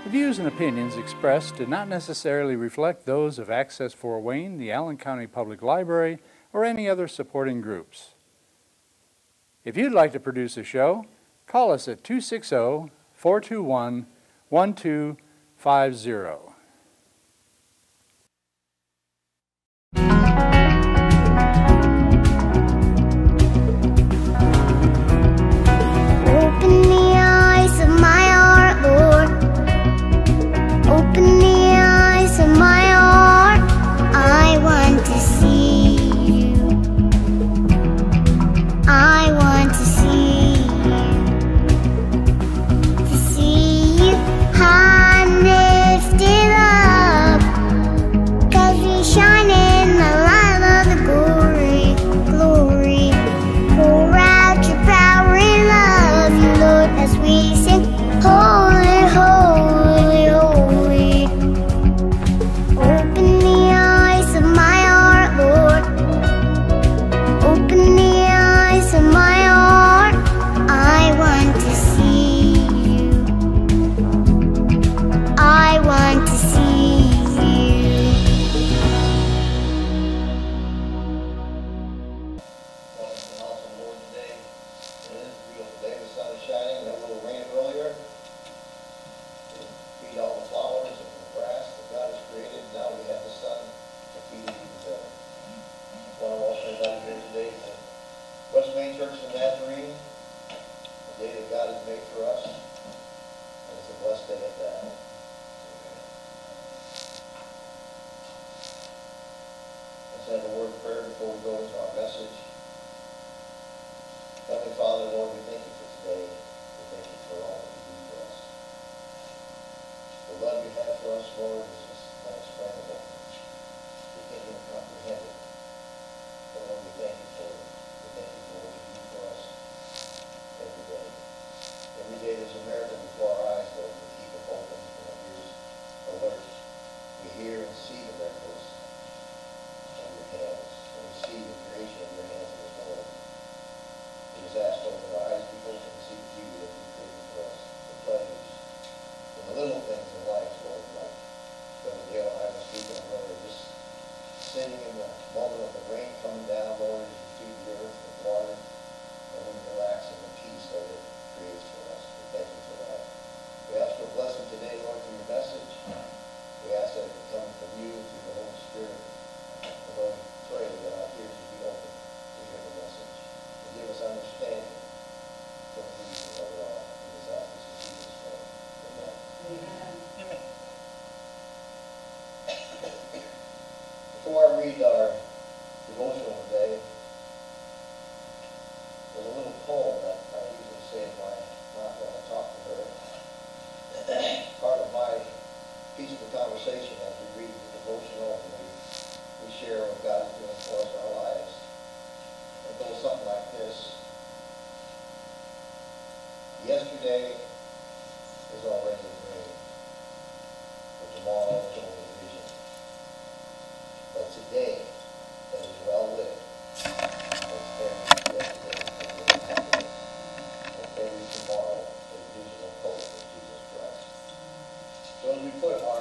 The views and opinions expressed do not necessarily reflect those of Access Fort Wayne, the Allen County Public Library, or any other supporting groups. If you'd like to produce a show, call us at 260-421-1250. Open the eyes of my heart, Lord. Open the eyes of my heart. I want to see you. I want to see you. To see you high and lifted up. 'Cause you shine in the light of the glory, glory. Pour out your power and love, you Lord, as we sing, holy, holy, holy. Open the eyes of my heart, Lord. Open the eyes of my heart. I want to see you. I want to see you. Awesome Lord today. It is a beautiful day. The sun is shining. We had a little rain earlier. We feed all the flowers and the grass that God has created. Now we have the sun to feed it even better. I want to welcome everybody here today to West Main Church in Nazarene, the day that God has made for us. And it's a blessed day at that. Let's have a word of prayer before we go into our message. Heavenly Father, Lord, we thank you for today. We thank you for all that you do for us. The love you have for us, Lord, is just unexplainable. We can't even comprehend it. But Lord, we thank you for it. We thank you for what you do for us every day. Every day there's a miracle before our eyes, Lord. We keep it open and our ears alert. We hear and see the miracles of your hands. And we see the creation of your hands in this world. We just ask, Lord, that our eyes be open to see the beauty that you've created for us, the pleasures, and the little things in life, Lord, like Brother Dale and I were speaking earlier, just sitting in the moment of the rain coming down, Lord, as you feed the earth with water, and then relax in the peace that it creates for us. We thank you for that. We ask for a blessing today, Lord, for your message. We ask that it would come from you through the Holy Spirit. And Lord, we pray that our ears would be open to hear the message. And give us understanding for the reason of it all. We just ask this in Jesus' name. Amen. Amen. Before I read our devotional today, there's a little poem that I usually say in my mouth when I talk to her. Part of my peaceful conversation as we read the devotional and we share what God is doing for us in our lives. It goes something like this. Yesterday is already a dream, but tomorrow is only a vision. But today, that is well lit, makes every yesterday a little happening, and every tomorrow a vision of hope in Jesus Christ. So as we put our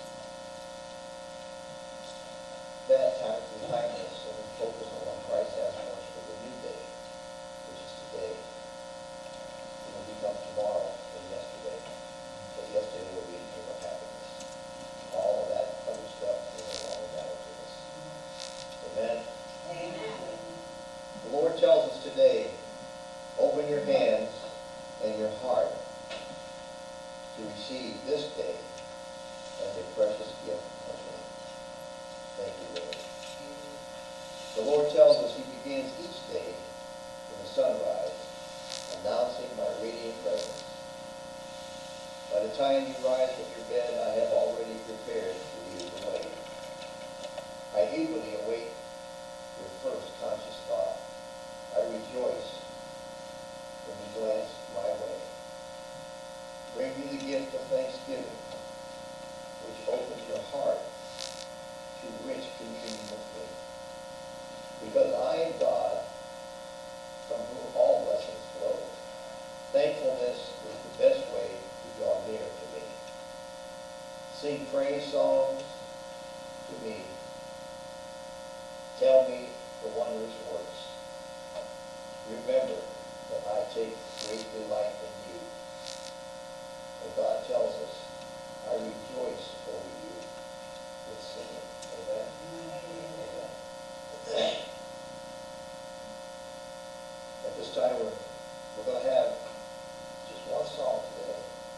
bad times behind us and we focus on what Christ has for us for the new day, which is today, it will become tomorrow and yesterday. But yesterday will be a dream of happiness. All of that other stuff is no longer matter to us. Amen? Amen. The Lord tells us today, open your hands and your heart to receive this day as a precious gift from me. Thank you, Lord. The Lord tells us he begins each day with the sunrise, announcing my radiant presence. By the time you rise from your bed, I have already prepared for you the way. I eagerly await your first conscious thought. I rejoice when you glance my way. Bring me the gift of thanksgiving, which opens your heart to rich communion with me. Because I am God, from whom all blessings flow. Thankfulness is the best way to draw near to me. Sing praise songs to me. Tell me the wondrous works. Remember that I take great delight in you. And God tells us, I rejoice over you with singing. Amen? Amen. At this time, we're going to have just one song today.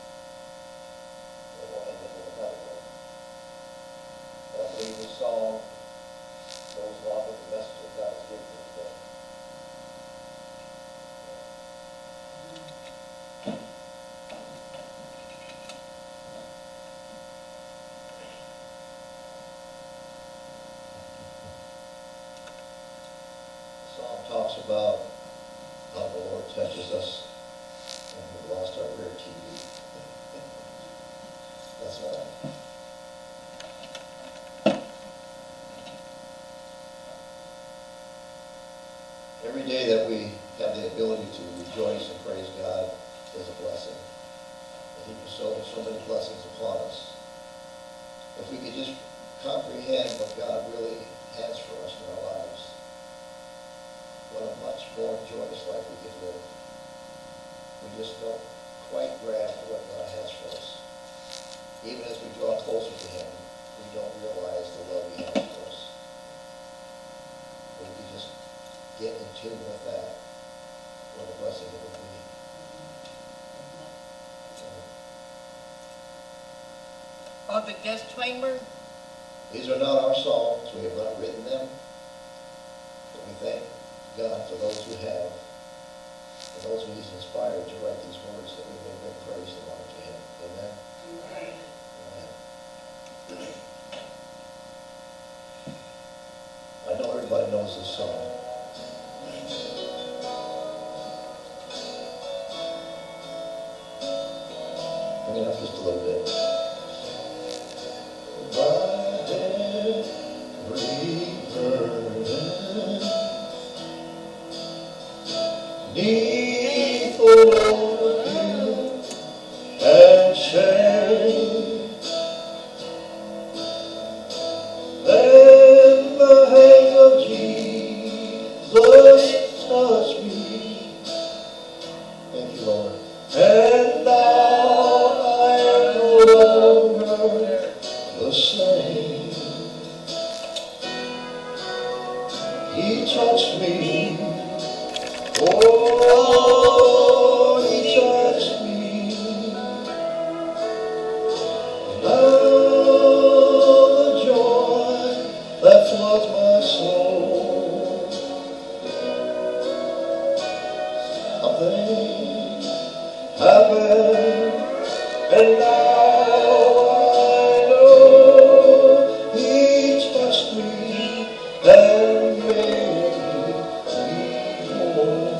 And we'll end it with another one. And I believe this song goes along with the message that God has given us today. The song talks about how the Lord touches us when we lost our rare TV. That's all right. Every day that we have the ability to rejoice and praise God is a blessing. And He bestows so many blessings upon us. If we could just comprehend what God really has for us in our lives, what a much more joyous life we could live. We just don't quite grasp what God has for us. Even as we draw closer to Him, we don't realize the love He has for us. But we can just get in tune with that, what a blessing it would be. The disclaimer. These are not our songs. We have not written them. But we thank God for those who have, and those who He's inspired to write these words that we may bring praise and honor to Him. Amen? Amen. I know everybody knows this song. Bring it up just a little bit. Neath the Lord and shame, then the hands of Jesus touch me. Thank you, Lord. And now I am no longer the same. He touched me. Oh, He touched me. Now the joy that floods my soul. Something happened, and now I know He touched me and made me whole.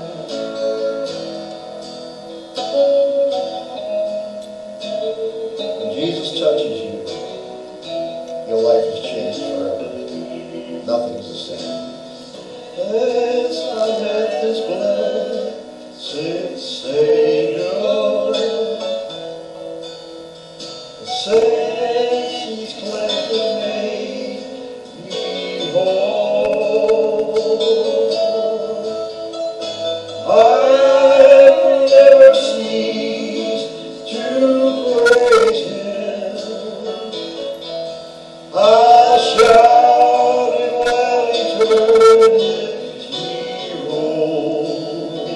When Jesus touches you, your life is changed forever. Nothing's the same. Yes, I met this blessed Savior, since He's cleansed and made me whole. I never cease to praise Him. I shouted while eternity rolled.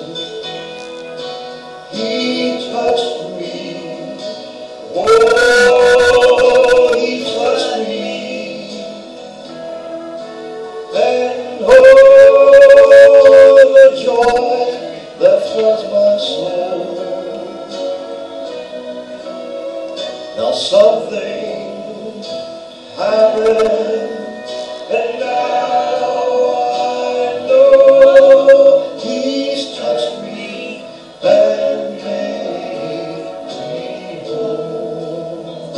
He touched me. Oh, He touched me. And oh, the joy that floods my soul. Now something happened, and now I know He's touched me and made me whole.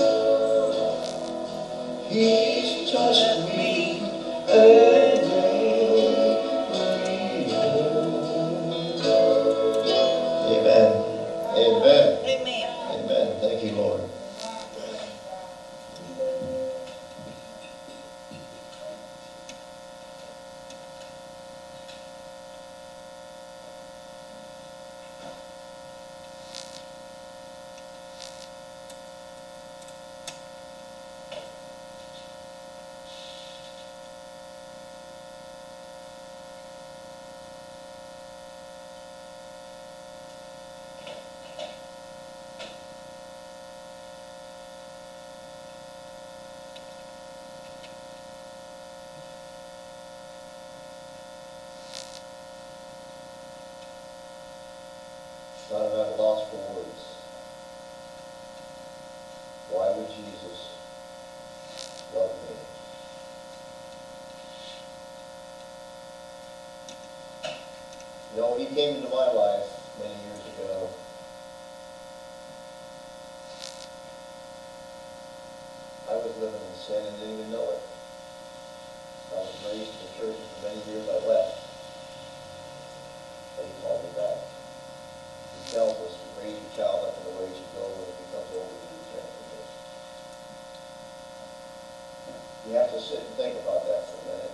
He's touched me and made me whole. Amen. Amen. Amen. Amen. Thank you, Lord. Why would Jesus love me? You know, he came into my life many years ago. I was living in sin and didn't even know it. I was raised in the church, and for many years I left. But he called me back. He tells us to raise your child up in the way he should go when it becomes older to return from it. You have to sit and think about that for a minute.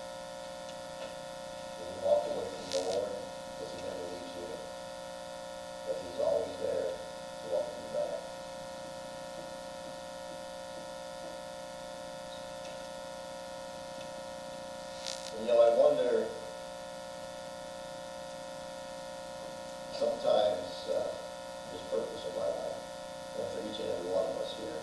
When you walk away from the Lord, because he never leaves you, but he's always there to welcome you back. And, you know, I wonder sometimes this purpose of my life, and for each and every one of us here.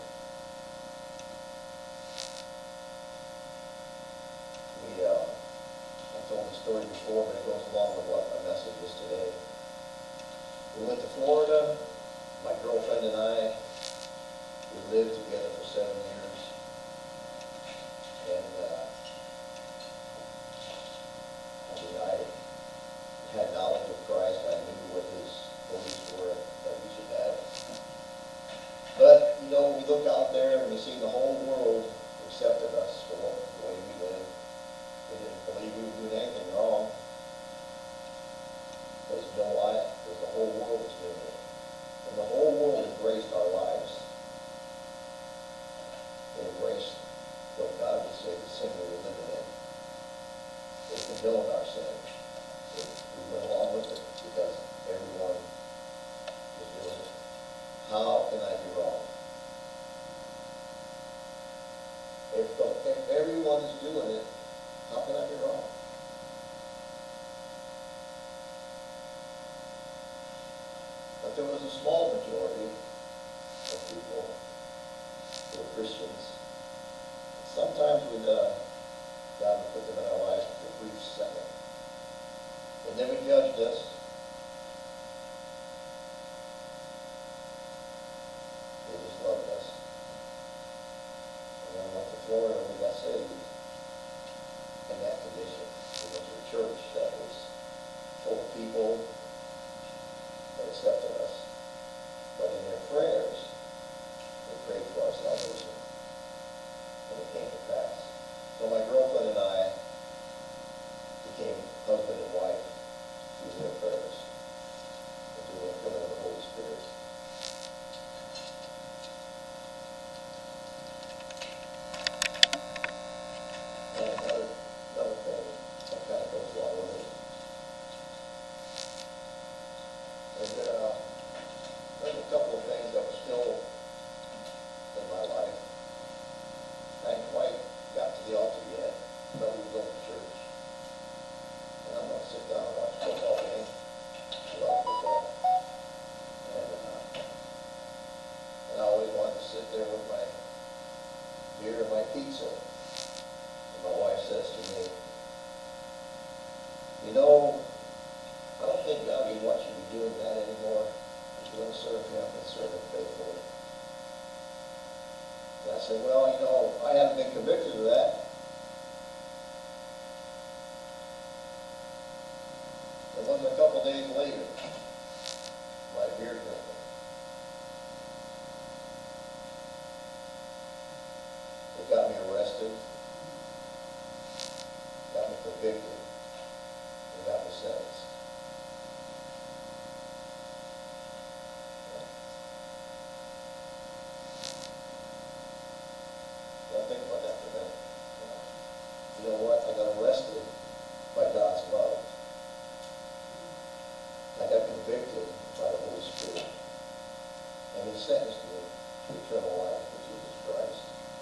I've told the story before, but it goes along with what my message is today. We went to Florida, my girlfriend and I. We lived together for 7 years. And I had knowledge of Christ. I knew what his beliefs were that we should have. But, you know, we look out there and we see the whole world accepted us for the way we lived. They didn't believe we were doing anything wrong. Because you know why? Because the whole world was doing it. And the whole world embraced our lives. They embraced what God would say the sin we were living in. They condoned our sin. We went along with it because everyone was doing it. How can I be wrong? If everyone is doing it, how can I be wrong? But there was a small majority of people who were Christians. Sometimes God would put them in our lives for a brief second. They never judged us. They just loved us. And when we went to Florida, we got saved in that condition. We went to a church that was full of people that accepted us. But in their prayers, they prayed for our salvation. And it came to pass. So my girlfriend and I became husband and wife through their prayers and through the infilling of the Holy Spirit. And another thing that kind of goes along with it. And there's a couple of things that were still in my life. I hadn't quite got to the altar yet, but we were going to church. And I'm going to sit down and watch a football game. I love football. And I always wanted to sit there with my beer and my pizza. And my wife says to me, you know, I don't think God would want you to be doing that anymore. If you're going to serve him and serve him faithfully. And I said, well, you know, I haven't been convicted of that. It wasn't a couple days later, my beer drinking. It got me arrested, got me convicted, and got me sentenced. Don't think about that for a minute. You know what? I got arrested by God's love. I got convicted by the Holy Spirit. And he sentenced me to eternal life with Jesus Christ.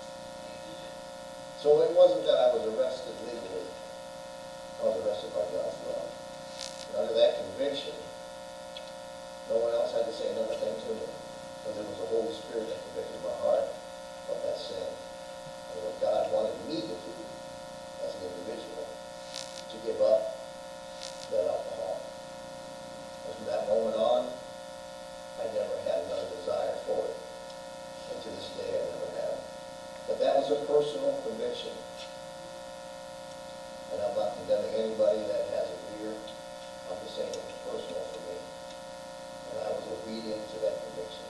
So it wasn't that I was arrested legally. I was arrested by God's love. And under that conviction, no one else had to say another thing to me. Because it was the Holy Spirit that convicted my heart of that sin. And what God wanted me to do as an individual, to give up that alcohol. And from that moment on, I never had another desire for it. And to this day, conviction. And I'm not condemning anybody that has a beer. I'm just saying it was personal for me. And I was obedient to that conviction.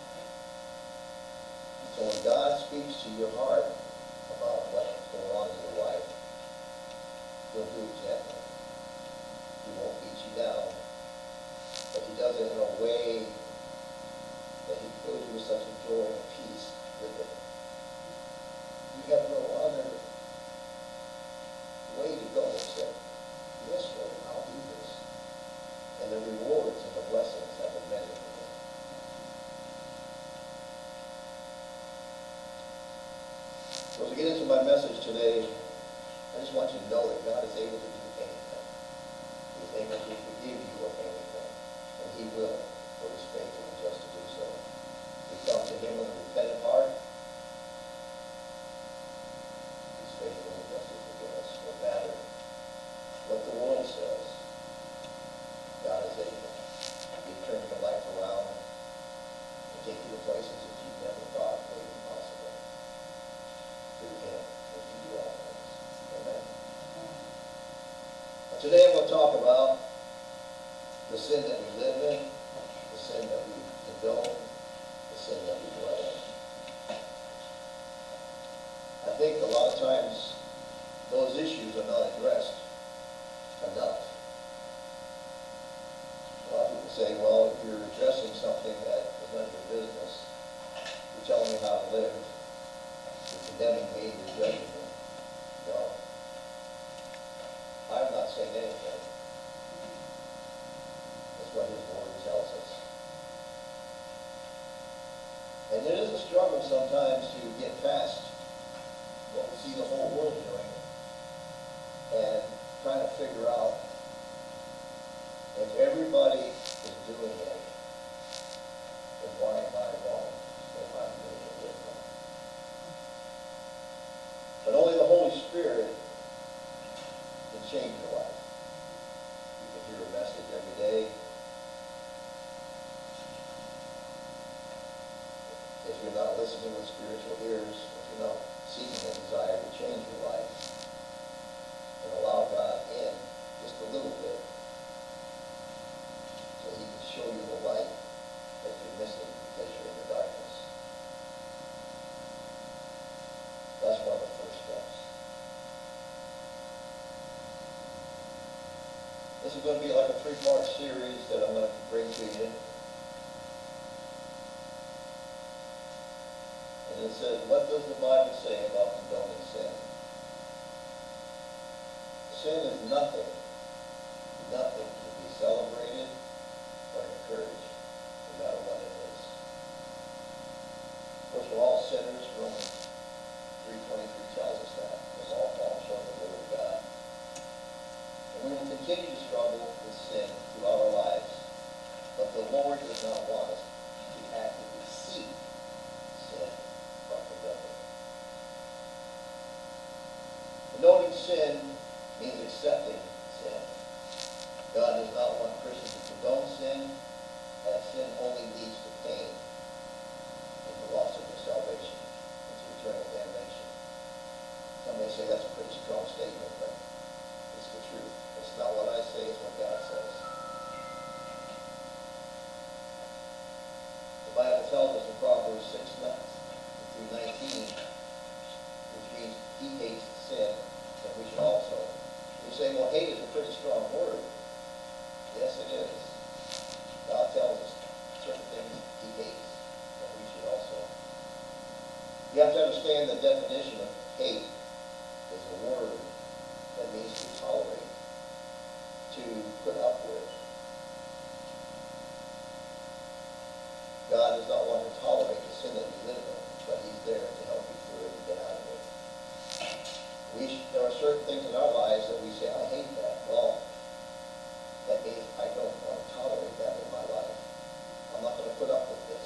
So when God speaks to your heart about what's going on in your life, he'll do it gently. He won't beat you down. But he does it in a way that he fills you with such a joy and peace with it. You have no other way to go except, yes, Lord, I'll do this. And the rewards and the blessings have been measured for me. So as we get into my message today, I just want you to know that God is able to do anything. He's able to forgive you of anything. And he will, for he's faithful and just to do so. We come to him with a repentant heart. He's faithful and just to forgive us. No matter what the world says, God is able. He can turn your life around and take you to places that you never thought were even possible. Through him, we can do all things. Amen. Now, today I'm going to talk about the sin that we live in, the sin that we condone, the sin that we dwell in. I think a lot of times those issues are not addressed enough. A lot of people say, well, if you're addressing something that is none of your business, you're telling me how to live, you're condemning me, you're judging me. No. I'm not saying anything. That's what his word tells us. And it is a struggle sometimes to get past what we see the whole world doing and trying to figure out if everybody is doing it, then why am I wrong if I'm doing it different? But only the Holy Spirit can change your life. You can hear a message every day. If you're not listening with spiritual ears, if you're not seeking a desire to change your life, and allow God in just a little bit so he can show you the light that you're missing because you're in the darkness. That's one of the first steps. This is going to be like a 3-part series that I'm going to bring to you. And it says, what does the Bible say about condoning sin? Sin is nothing to be celebrated or encouraged, no matter what it is. Of course, we're all sinners. Romans 3:23 tells us that. We've all fallen short of the will of God. And we will continue to struggle with sin throughout our lives. But the Lord does not want us to actively seek sin or condone it. Condoning sin means accepting sin. God does not want Christians to condone sin, as sin only leads to pain and the loss of your salvation and to eternal damnation. Some may say that's a pretty strong statement, but it's the truth. It's not what I say, it's what God says. The Bible tells us in Proverbs 6:19, which means he hates sin, and we should also. You say, well, hate is a pretty strong word. Yes, it is. God tells us certain things he hates, and we should also. You have to understand the definition of hate is a word that means to tolerate, to put up with. God does not want to tolerate the sin that you live in, but he's there to help you through it and get out of it. There are certain things in our lives that we say, I hate that. Well, that means I don't want to tolerate that in my life. I'm not going to put up with this.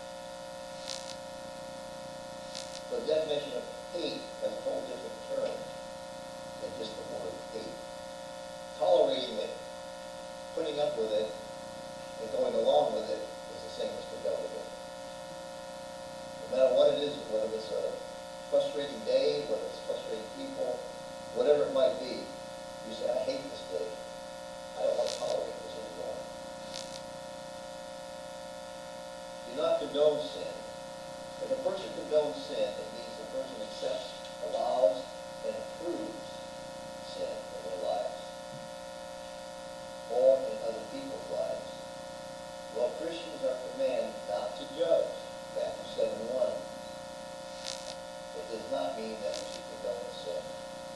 So the definition of hate has a whole different term than just the word hate. Tolerating it, putting up with it, and going along with it is the same as condoning it. No matter what it is, whether it's a frustrating day, whether it's frustrating people, whatever it might be, you say, I hate this day. I don't want to tolerate this anymore. Do not condone sin. If a person condones sin, it means the person accepts, allows, and approves sin in their lives or in other people's lives. Well, Christians are commanded not to judge. Matthew 7:1. It does not mean that we should condone sin.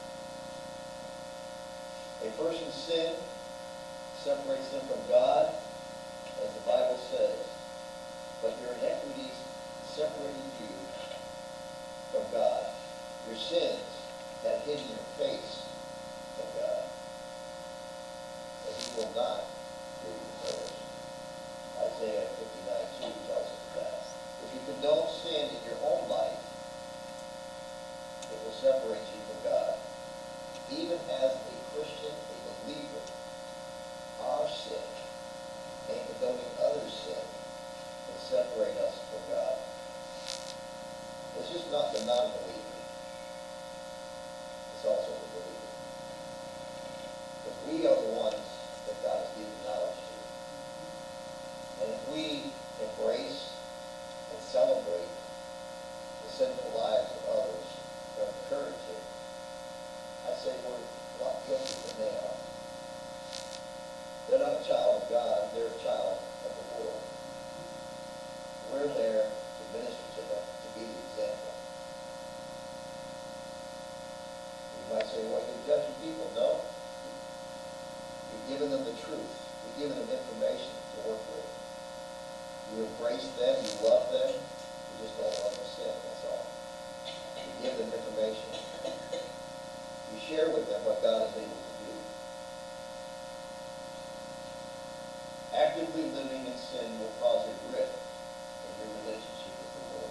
A person's sin separates them from God, as the Bible says, but your iniquities separated you from God. Your sins have hidden your face from God, and He will not hear your prayers. Isaiah 59:2 tells us that. If you condone sin in your own life, it will separate you from God. Even as a Christian, a believer, our sin and condoning others' sin can separate us from God. It's just not the non-believer. It's also the believer. Because we are the ones that God has given knowledge to. And if we embrace and celebrate the sinful lives of others or encourage it, I say we're a lot guiltier than they are. They're not a child of God, they're a child of the world. We're there to minister to them, to be the example. You might say, well, you're judging people. No. You've given them the truth. You've given them information to work with. You embrace them, you love them, you just don't love them sin, that's all. You give them information. You share with them what God is able to do. Actively living in sin will cause a rift in your relationship with the Lord.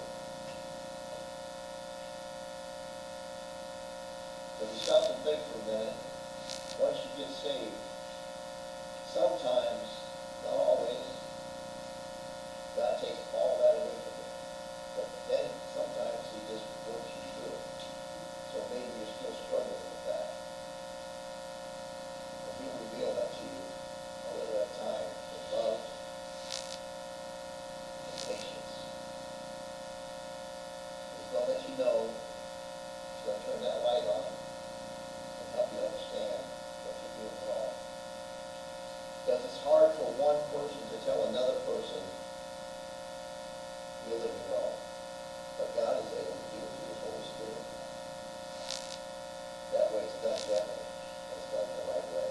So if you stop and think for a minute, once you get saved, sometimes, not always, God takes all that away from you. But then sometimes He just works you through it. So maybe you're still struggling with that. And He will reveal that to you a little at a time with love and patience. He's going to let you know. He's going to turn that light on and help you understand what you're doing wrong. Because it's hard for one person to tell another person you're living wrong. But God is able to do it through His Holy Spirit. That way it's done gently. It's done the right way.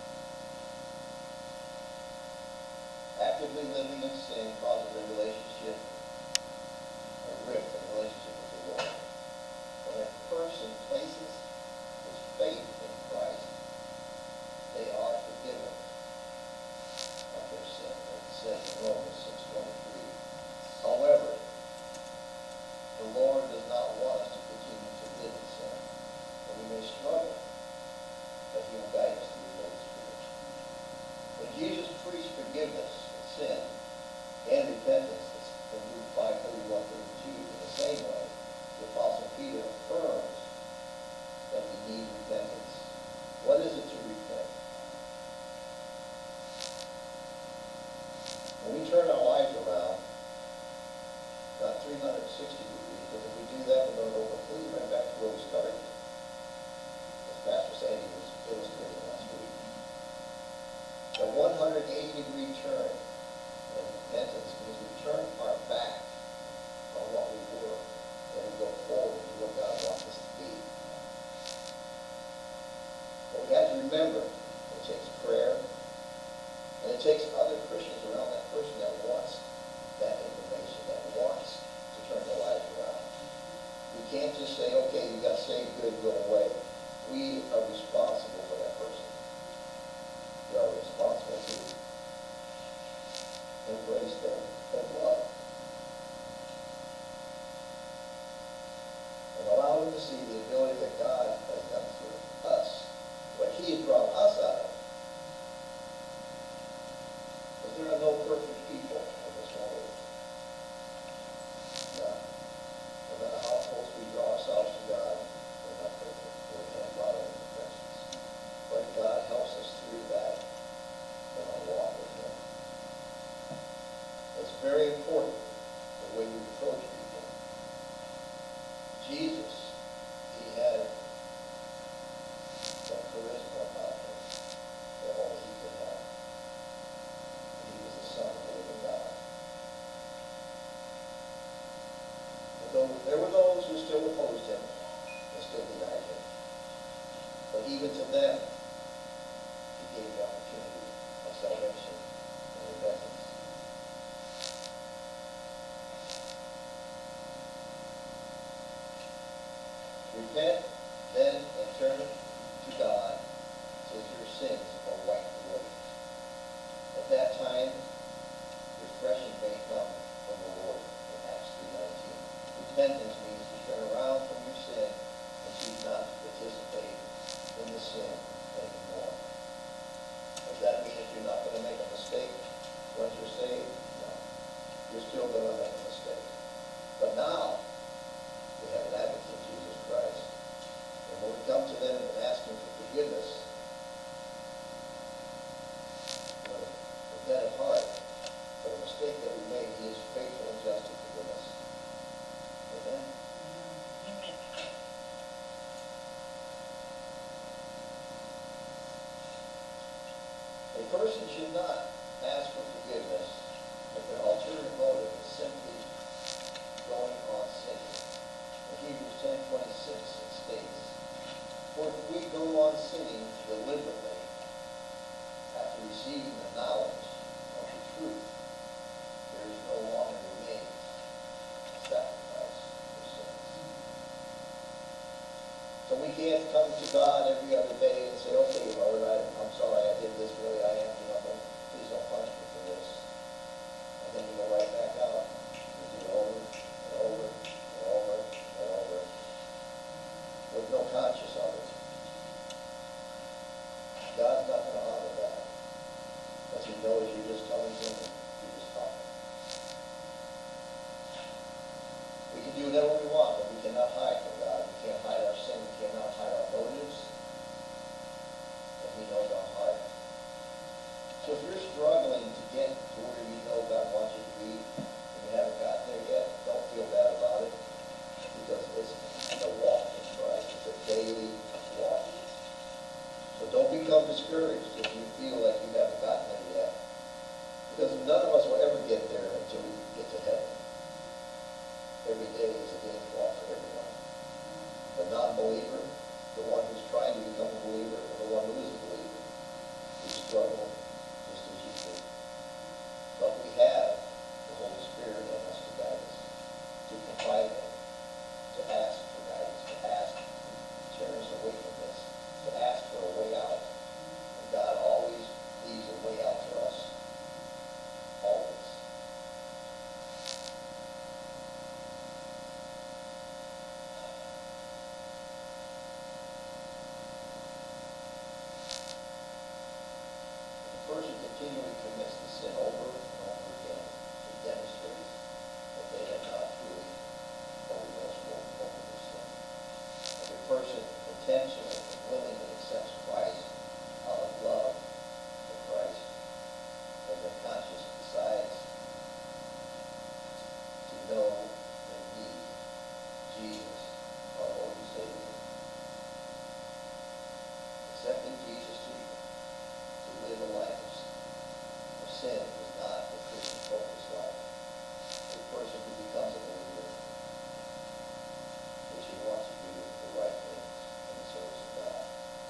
Actively living in sin causes a relationship, a rift in relationship with the Lord. When a person places his faith in Christ, they are forgiven of their sin. It says in Romans 6:23. However, the Lord does not want us to continue to live in sin. And we may struggle, but He will guide us through His Holy Spirit. When Jesus preached forgiveness of sin and repentance in Luke 5:31-32, in the same way, the Apostle Peter affirms that we need repentance. What is it to repent? When we turn our lives around, not 360 degrees, but if we do that, we're going to go completely right back to where we started, as Pastor Sandy was illustrating last week. The 180-degree turn in repentance means we turn our back on what we were, and we go forward to what God wants us to be. But we have to remember, it takes prayer, and it takes other Christians around that person that wants that information, that wants to turn their lives around. We can't just say, okay, you got saved, good, go away. We are responsible for that person. We are responsible to embrace them in love. And allow them to see the ability that God has done for us, what He has brought us out of. Because there are no perfect people in this world. No. No matter how close we draw ourselves approach people. Jesus, he had that charisma about him that only he could have. He was the Son of the living God. Although there were those who still opposed him and still denied him. But even to them, he gave the opportunity of salvation and repentance. Repent then and turn to God, so that your sins are wiped away. At that time, refreshing may come from the Lord in Acts 3:19. Repentance means to turn around from your sin and choose not to participate in the sin anymore. Does that mean that you're not going to make a mistake once you're saved? No. You're still going to make a mistake. But now, we have an advocate, Jesus Christ. And when we come to them and ask him for forgiveness, with that at heart, for the mistake that we made, he is faithful and just to forgive us. Amen? Amen. A person should not ask for forgiveness if their ulterior motive is simply going on sinning. In Hebrews 10:26 it states, "For if we go on sinning deliberately after receiving the knowledge of the truth, there is no longer remains a sacrifice for sins." So we can't come to God every other day and say, "Okay, Lord, I'm sorry I did this, really I am, please don't punish me for this." And then you go right back out. You do it over and over and over and over with no conscience of it. God's not going to honor that. Because he knows you're just telling him, you're just talking. We can do whatever we want, but we cannot hide from God. We can't hide our sin. We cannot hide our motives. And he knows our heart. So if you're struggling to get to where you know God wants you to be, and you haven't gotten there yet, don't feel bad about it. Because it's a walk in Christ. It's a daily walk. So don't become discouraged if you feel like you haven't gotten there yet. Because none of us will ever get there until we get to heaven. Every day is a daily walk for everyone. The non-believer, the one who's trying to become a believer, or the one who is a believer, we struggle just as you do. But we have the Holy Spirit in us to guide us, to confide in, to ask for guidance, to ask to turn us away from this, to ask for a way out. And God always leaves a way out for us. Always. If a person continually commits the sin over and over again, it demonstrates that they have not truly overdosed over their sin. If a person intentionally and willingly accepts Christ out of love for Christ, and their conscience decides to know and need Jesus, our Lord and Savior, accepting Jesus to live a life of sin is not a Christian focused life. A person who becomes a believer, which he wants to do the right things in the service of God.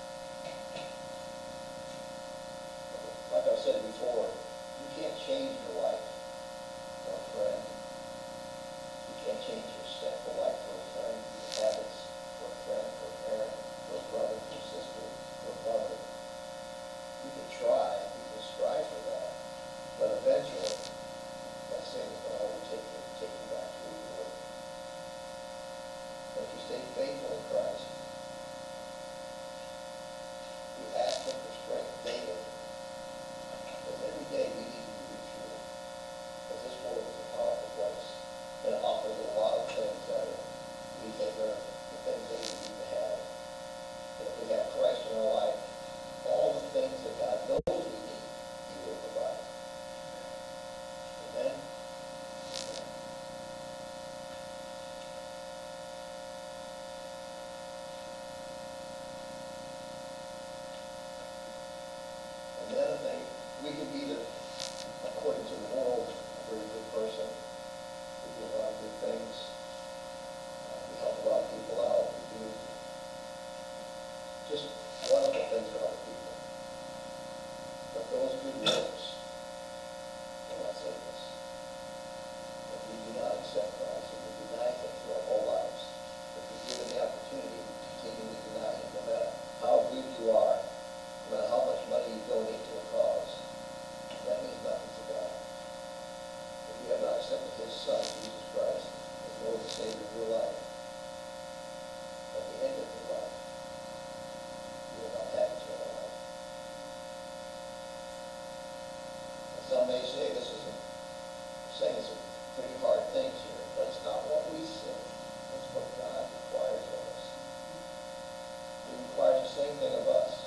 Like I've said before, you can't change your life for a friend. You can't change your sinful life for a friend, your habits for a friend, for a parent, for a brother, for a sister, for a mother. You can try, you can strive for that, but eventually that sin is going to overtake you and take you back to where you were. But if you stay faithful in Christ, you ask him for strength daily. Because every day we need to be refueled. Because this world is a powerful place. And it offers a lot of things that we think are the things that we need to have. And if we have Christ in our life, all the things that God knows we need, he will provide. Amen? Savior of your life, at the end of your life, you will not have eternal life. And some may say this is saying some pretty hard things here, but it's not what we say. It's what God requires of us. He requires the same thing of us.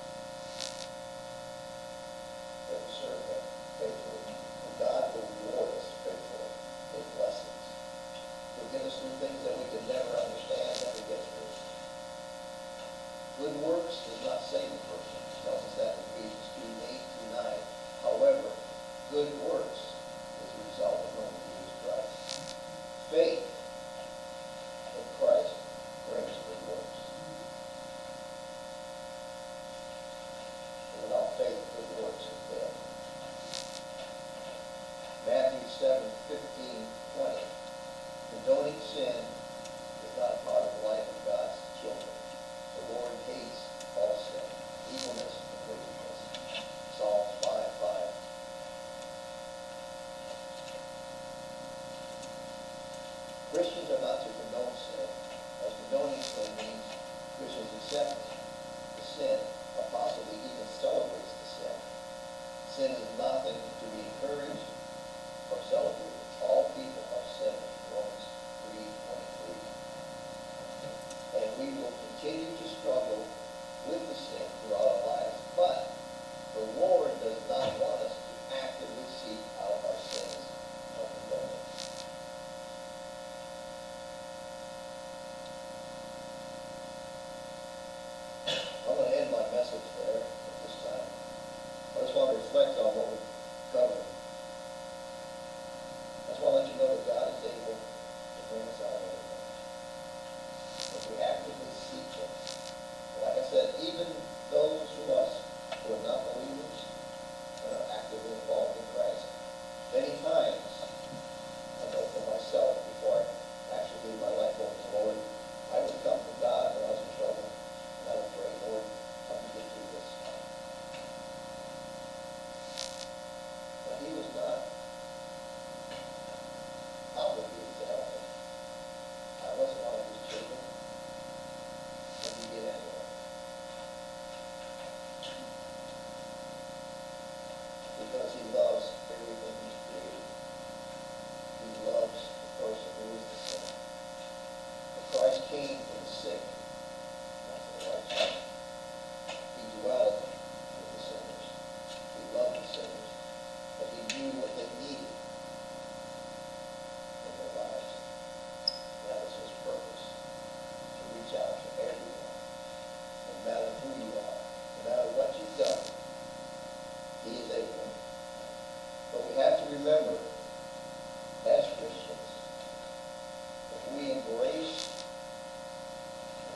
That we serve Him faithfully. And God will reward us faithfully with blessings. He'll get us through things that we could never understand that we get through. Good works does not save a person. It tells us that in Ephesians 2:8-9. However, good works is the result of knowing Jesus Christ. Faith in Christ brings good works. And without faith, good works is dead. Matthew 7:15-20. Condoning sin is not a part of the life of God's children. The Lord hates all sin, evilness, and wickedness. Psalms 5:5. Christians are not to condone sin, as condoning sin means Christians accept the sin, or possibly even celebrates the sin. Sin is nothing to be encouraged or celebrated. All people are sinners. Romans 3:23. And we will continue to struggle with the sin throughout our lives. But the Lord does not want us to actively seek out our sins or condone them. I'm going to end my message there at this time. I just want to reflect on what we've covered. I just want to let you know that God is able to bring us out of it. If we actively seek Him. Like I said, even those of us who are not believers and are actively involved in Christ, many times, I know for myself, before I actually gave my life over to the Lord, I would come to God when I was in trouble, and I would pray, Lord, help me get through this. But He was not obligated to help me. I wasn't one of His children, but He did anyway. Because He loves everything He's created. He loves the person who is the sinner. But Christ came for the sick, not for the righteous. He dwelled with the sinners. He loved the sinners. But He knew what they needed in their lives. That was His purpose, to reach out to everyone, no matter who you are, no matter what you've done. He is able. But we have to remember, as Christians, if we embrace and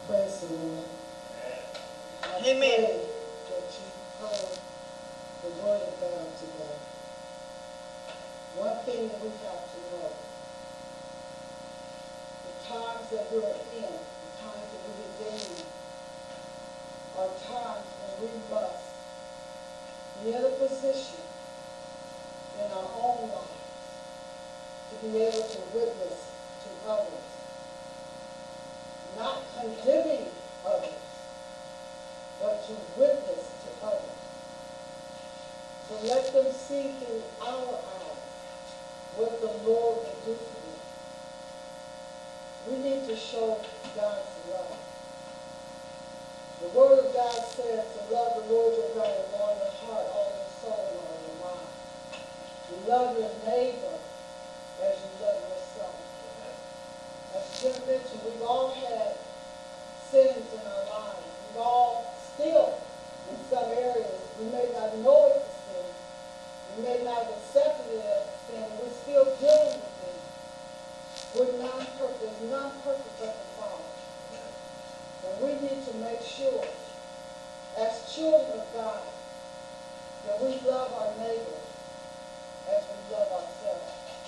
Praise the Lord. I Amen. pray that you heard the word of God today. One thing that we have to know, the times that we're in, the times that we're in, are times when we must be in a position in our own lives to be able to witness to others, not condemning others, but to witness to others. So let them see through our eyes what the Lord will do for them. We need to show God's love. The Word of God says to love the Lord your God with all your heart, all your soul, and all your mind. To love your neighbor as you love yourself. As Jim mentioned, we've all had sins in our lives. We've all still, in some areas, we may not know it's a sin. We may not have accepted it as a sin. We're still dealing with it. We're non-perfect. There's none perfect but the Father. And we need to make sure, as children of God, that we love our neighbor as we love ourselves.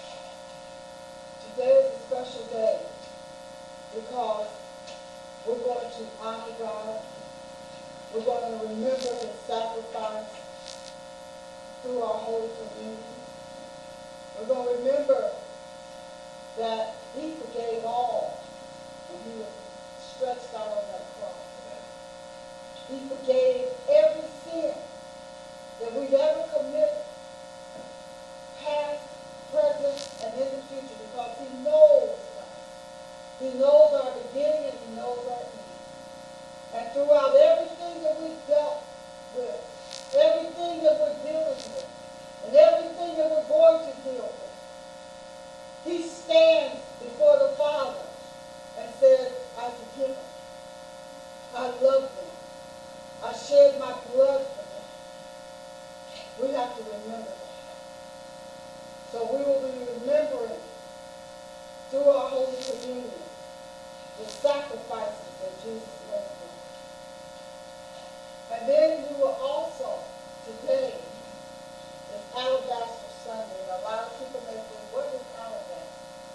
Today is a special day because we're going to honor God. We're going to remember his sacrifice through our Holy Communion. We're going to remember that he forgave all when he was stretched out on that cross. He forgave every sin that we've ever committed, past, present, and in the future, because he knows us. He knows our beginning and he knows our end. And throughout everything that we've dealt with, everything that we're dealing with, and everything that we're going to deal with, he stands before the Father and says, I forgive them. I love them. I shed my blood for them. We have to remember that. So we will be remembering through our Holy Communion the sacrifices that Jesus made for us. And then we will also, today, is Alabaster Sunday. A lot of people may think, what is alabaster?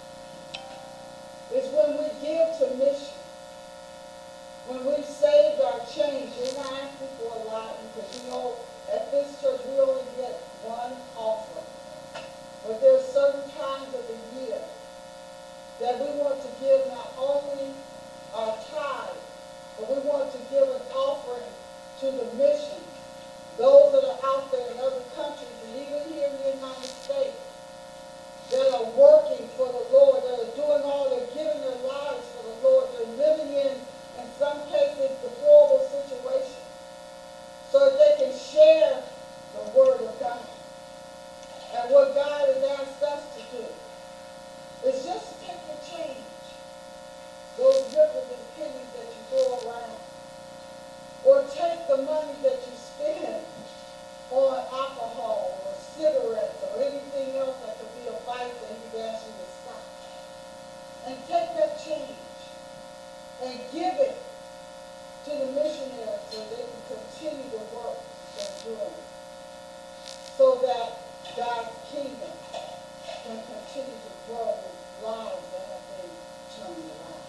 It's when we give to mission. When we've saved our change. You're not asking for a lot because you know at this church we only get one offering. But there's certain times of the year that we want to give not only our tithe, but we want to give an offering to the mission. Those that are out there in other countries and even here in the United States that are working for the Lord, that are doing all, they're giving their lives for the Lord. They're living in some cases, deplorable situation, so that they can share the Word of God. And what God has asked us to do is just take your change, those nickels and pennies that you throw around, or take the money that you spend on alcohol or cigarettes or anything else that could be a vice that He's asked you to stop, and take that change and give it to the missionaries so they can continue the work they're doing, so that God's kingdom can continue to grow with lives that have been turned around.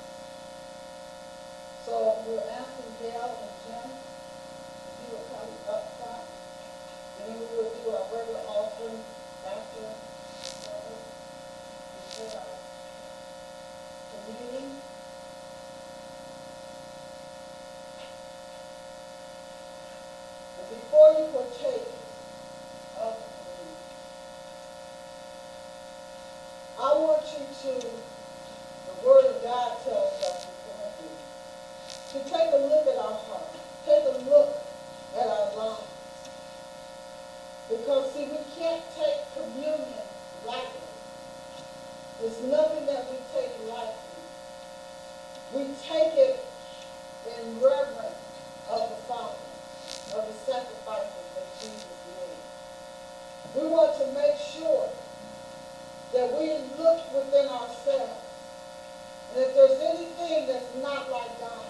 So we're asking Gail and Jim if you will come up front, and then we will do our regular offering after the service before our communion. Before you partake of the communion, I want you to, the Word of God tells us in Corinthians, to take a look at our heart. Take a look at our lives. Because, see, we can't take communion lightly. It's nothing that we take lightly. We take it in reverence of the Father, of the sacrifices that Jesus made. We want to make sure that we look within ourselves. And if there's anything that's not like God,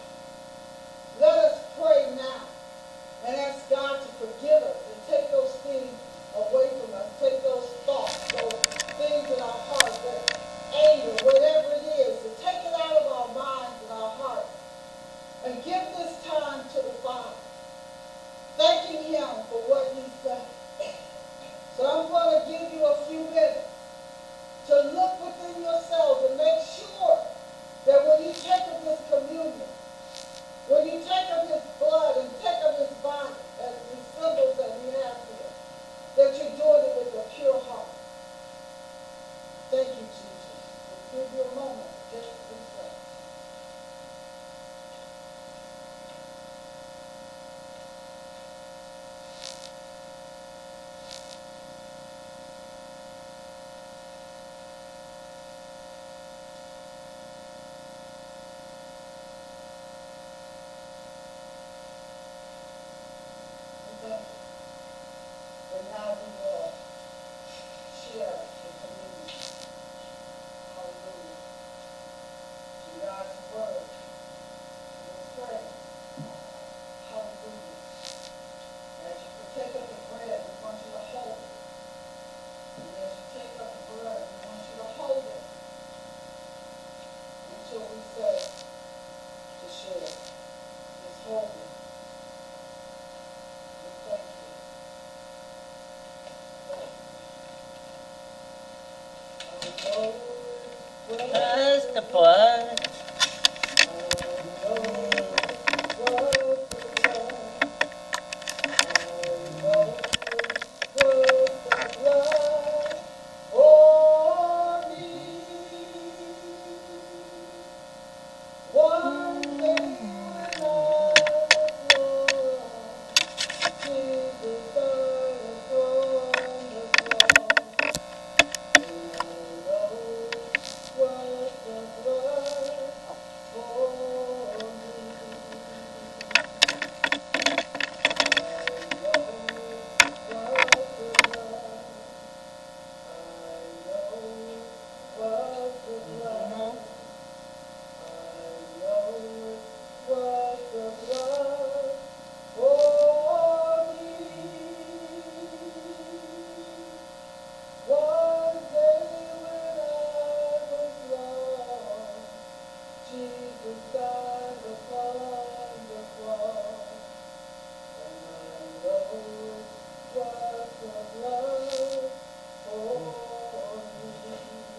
Jesus died upon the cross, and I know it was the blood for me.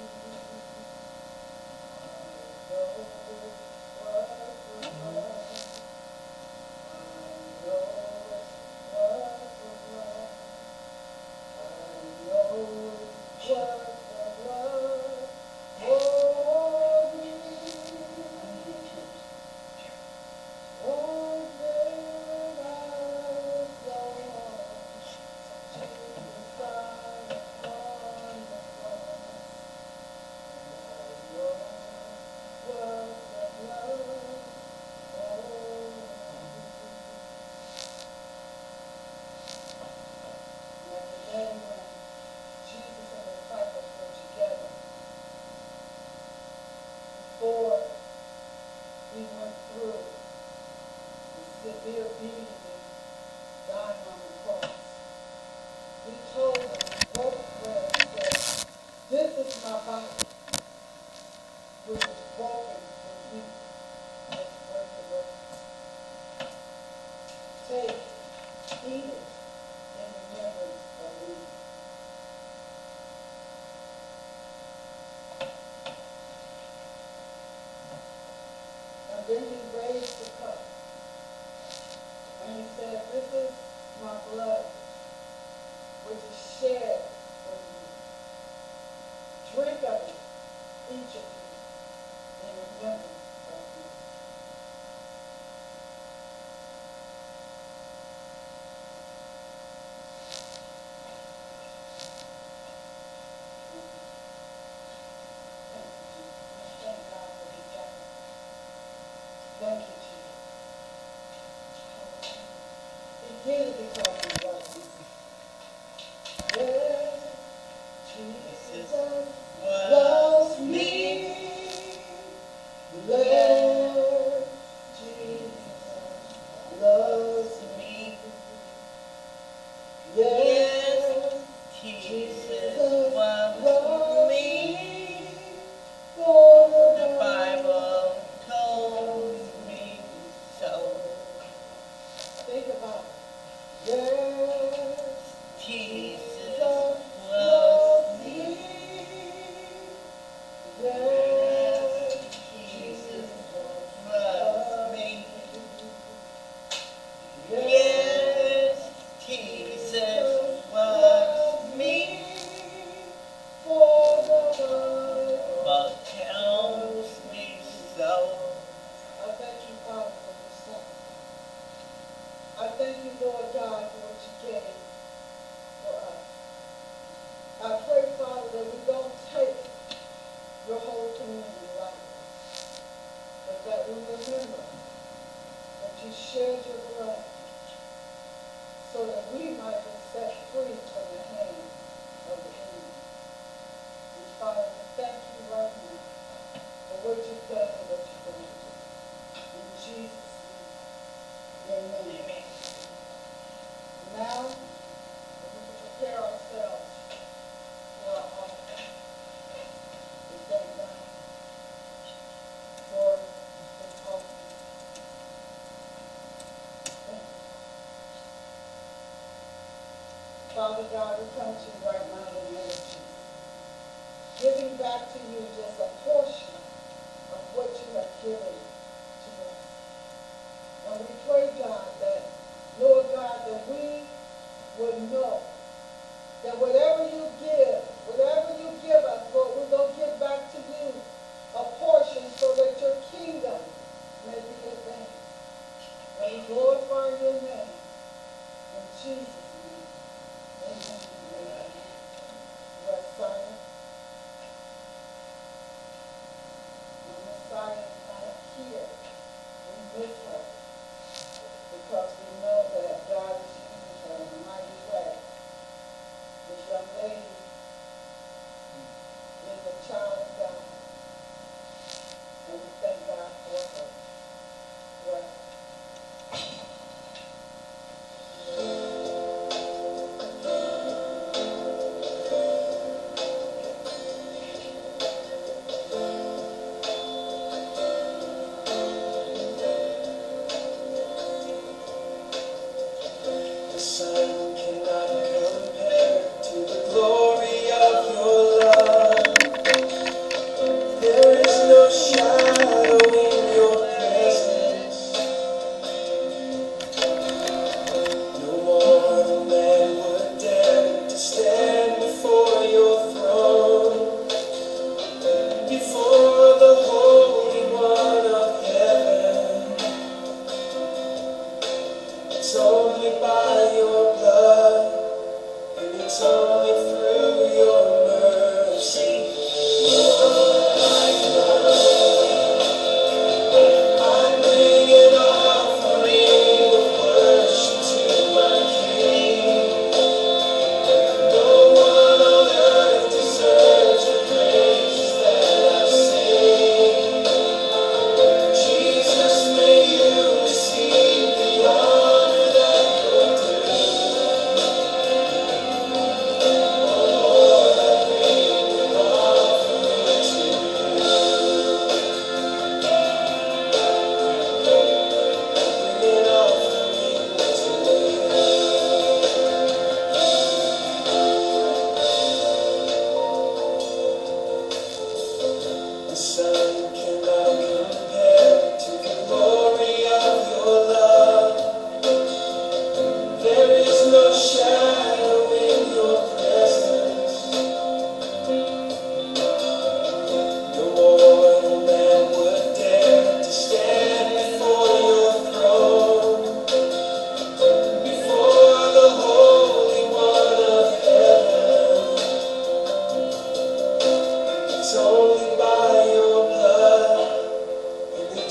I know it was the blood. I know it was the blood. I know it was the blood for me. Oh, then I was lost. Jesus died upon the cross. I know it was the blood for me. Like the day when Jesus and the disciples were together, before he went through the severe beating and dying on the cross, he told them, he broke bread and said, "This is my body, which is broken for you. Let's break the bread. Take, eat it in remembrance of me." And then he raised the cup, and he said, "This is my blood, which is shed for you. Drink of it, each of you, in remembrance of me." Thank God for his sacrifice. Thank you, Jesus. He did it because he loves me. Yes, Jesus loves me. Yes, Jesus loves me. Yes, Jesus loves me. For the Bible told me so. Think about it. Yes, Jesus loves me. Yes, Jesus loves me. Yes, Jesus loves me. For the Bible tells me so. I thank you, Father, for this sacrifice. I thank you, Lord God, for what you gave for us. I pray, Father, that we don't take your Holy Communion lightly, but that we remember that you shed your blood so that we might be set free from the hand of the enemy. And Father, we thank you right now for what you've done and what you're going to do. In Jesus' name, amen. Amen. Now, we can prepare ourselves for our offering. We thank God for this offering. Thank you. Father God, we come to you right now in the name of Jesus, giving back to you just a portion of what you have given to us. And we pray, God, that, Lord God, that we would know that whatever you give us, Lord, we're going to give back to you a portion so that your kingdom may be advanced. And we glorify your name. In Jesus' name, amen. Amen. Messiah. The Messiah is not here. We miss her because we know that God is using her in a mighty way. This young lady is a child of God, and we thank God for her. Well,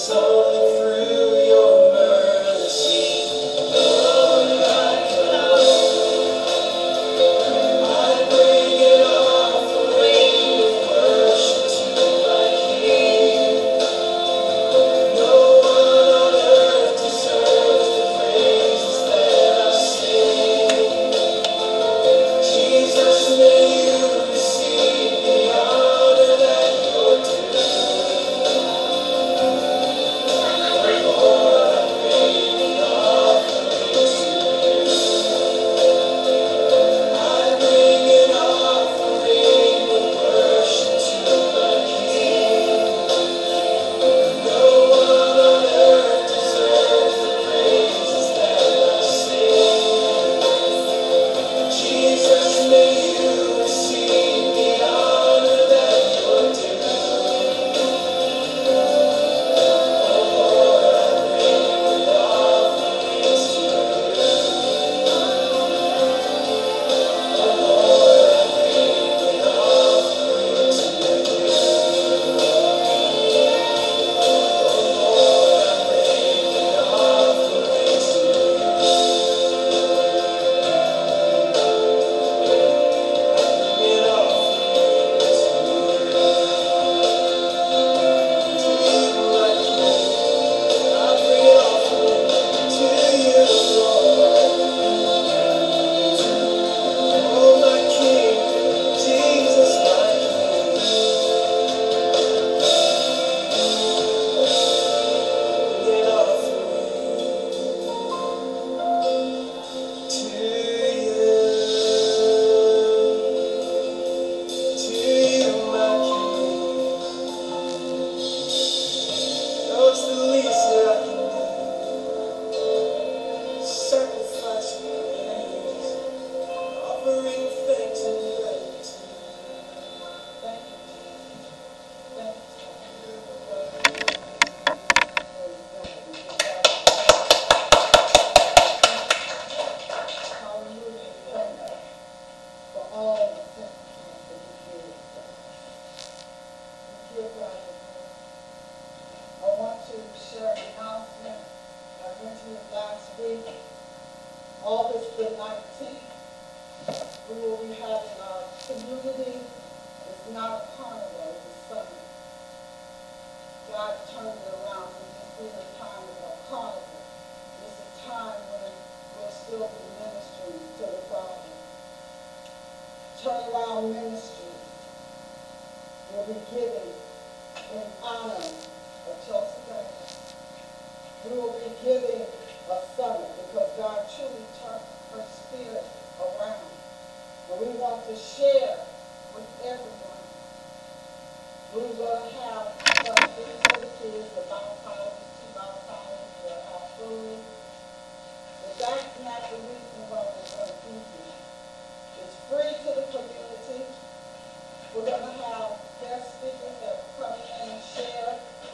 August the 19th, we will be having our community. It's not a carnival, it's a summit. God turned it around from just being a time of a carnival. It's a time when we'll still be ministering to the Father. Turnaround ministry will be given in honor of Chelsea Geiger. We will be giving a summit because God truly turned her spirit around. And we want to share with everyone. We're going to have things for the kids, the bounce houses, 2 bounce houses, we'll have food. But that's not the reason why we're going to do this. It's free to the community. We're going to have guest speakers that will come in and share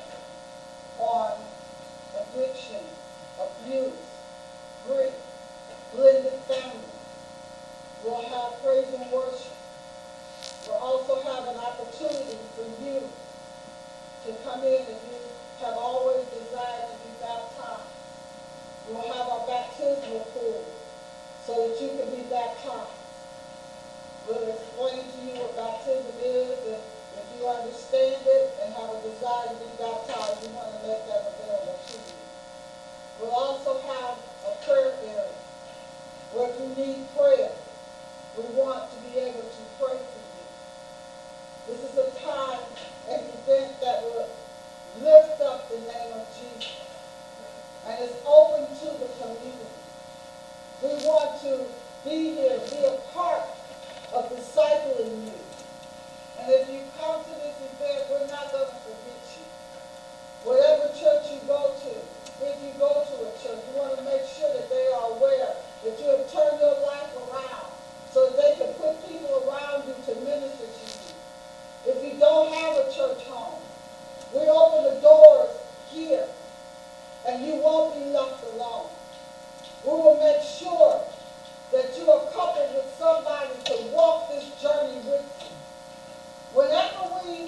on addiction, abuse, grief, blended families. We'll have praise and worship. We'll also have an opportunity for you to come in if you have always desired to be baptized. We'll have our baptismal pool so that you can be baptized. We'll explain to you what baptism is, and if you understand it and have a desire to be baptized, we want to make that available to you. We'll also have a prayer area where if you need prayer, we want to be able to pray for you. This is a time, an event that will lift up the name of Jesus. And it's open to the community. We want to be here, be a part of discipling you. And if you come to this event, we're not going to forget you. Whatever church you go to, if you go to a church, you want to make sure that they are aware that you have turned your life around so that they can put people around you to minister to you. If you don't have a church home, we open the doors here, and you won't be left alone. We will make sure that you are coupled with somebody to walk this journey with you. Whenever we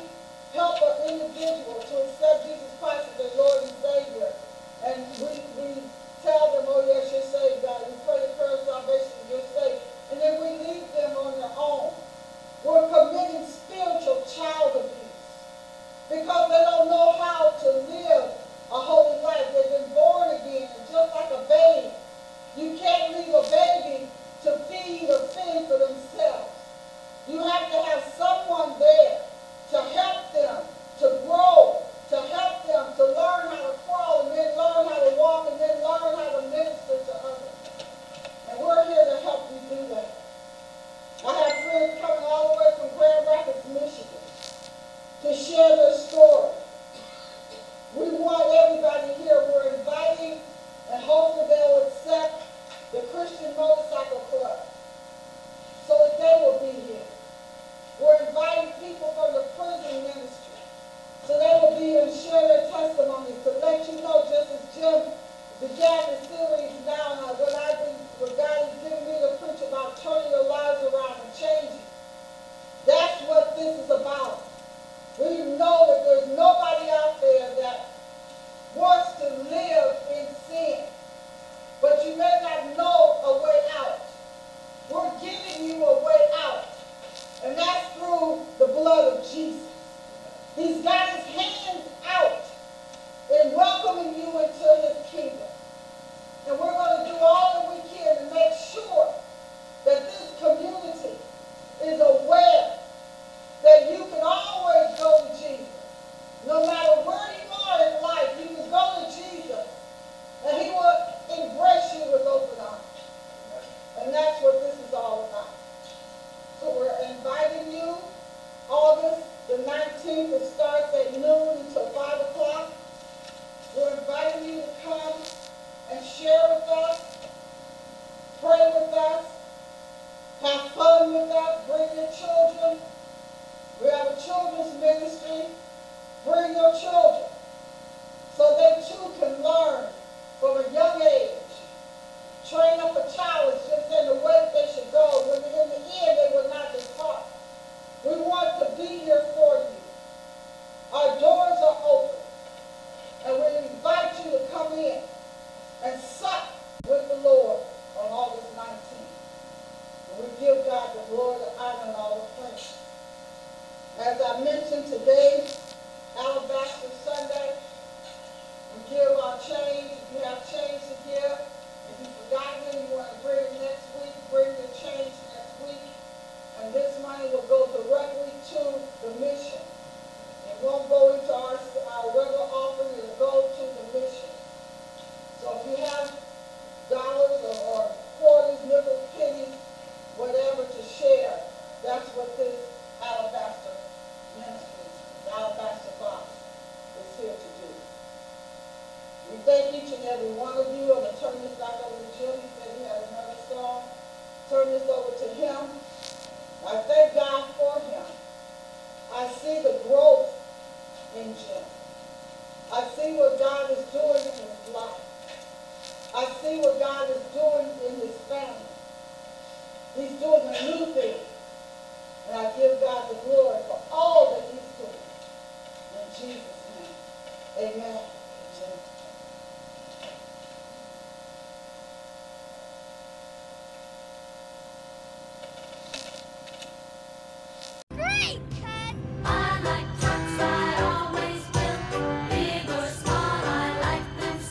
help an individual to accept Jesus Christ as their Lord and Savior. And we tell them, oh yes, you're saved, God. We pray the prayer of salvation, you're saved. And then we leave them on their own. We're committing spiritual child abuse because they don't know how to live a holy life. They've been born again, and just like a baby, you can't leave a baby to feed or fend for themselves. You have to have someone there to help them to grow, to help them to learn how to crawl, and then learn how to walk, and then learn how to minister to others. And we're here to help you do that. I have friends coming all the way from Grand Rapids, Michigan, to share their story. We want everybody here. We're inviting, and hopefully they'll accept the Christian Motorcycle Club so that they will be here. We're inviting people from the prison ministry so they will be here and share their testimonies to let you know, just as Jim began the series now, what God has given me to preach about turning your lives around and changing. That's what this is about. We know that there's nobody out there that wants to live in sin, but you may not know a way out. We're giving you a way out, and that's through the blood of Jesus. He's got his hands out in welcoming you into his kingdom. And we're going to do all that we can to make sure that this community is aware that you can always go to Jesus. No matter where you are in life, you can go to Jesus, and he will embrace you with open arms. And that's what this is all about. So we're inviting you, August the 19th, it starts at noon until 5 o'clock. We're inviting you to come and share with us, pray with us, have fun with us, bring your children. We have a children's ministry. Bring your children so they too can learn from a young age. Train up a child, as Jim said, the way that they should go. When in the end they will not depart. We want to be here for you. Our doors are open, and we invite you to come in and sup with the Lord on August 19th. And we give God the glory, the honor, and all the praise. As I mentioned today, Alabaster Sunday, we give our change. If you have change to give, if you've forgotten it, you want to bring it next week, bring your change next week. And this money will go directly to the mission. It won't go into our regular offering, it'll go to the mission. So if you have dollars or quarters, nickels, pennies, whatever to share, that's what this Alabaster ministry, Alabaster box, is here to do. We thank each and every one of you. I'm going to turn this back over to Jim. He said he had another song. Turn this over to him. I thank God for him. I see the growth in Jim. I see what God is doing in his life. I see what God is doing in his family. He's doing a new thing. And I give God the glory for all that he's doing. In Jesus' name, amen. Great, Ted! I like trucks, I always will. Big or small, I like them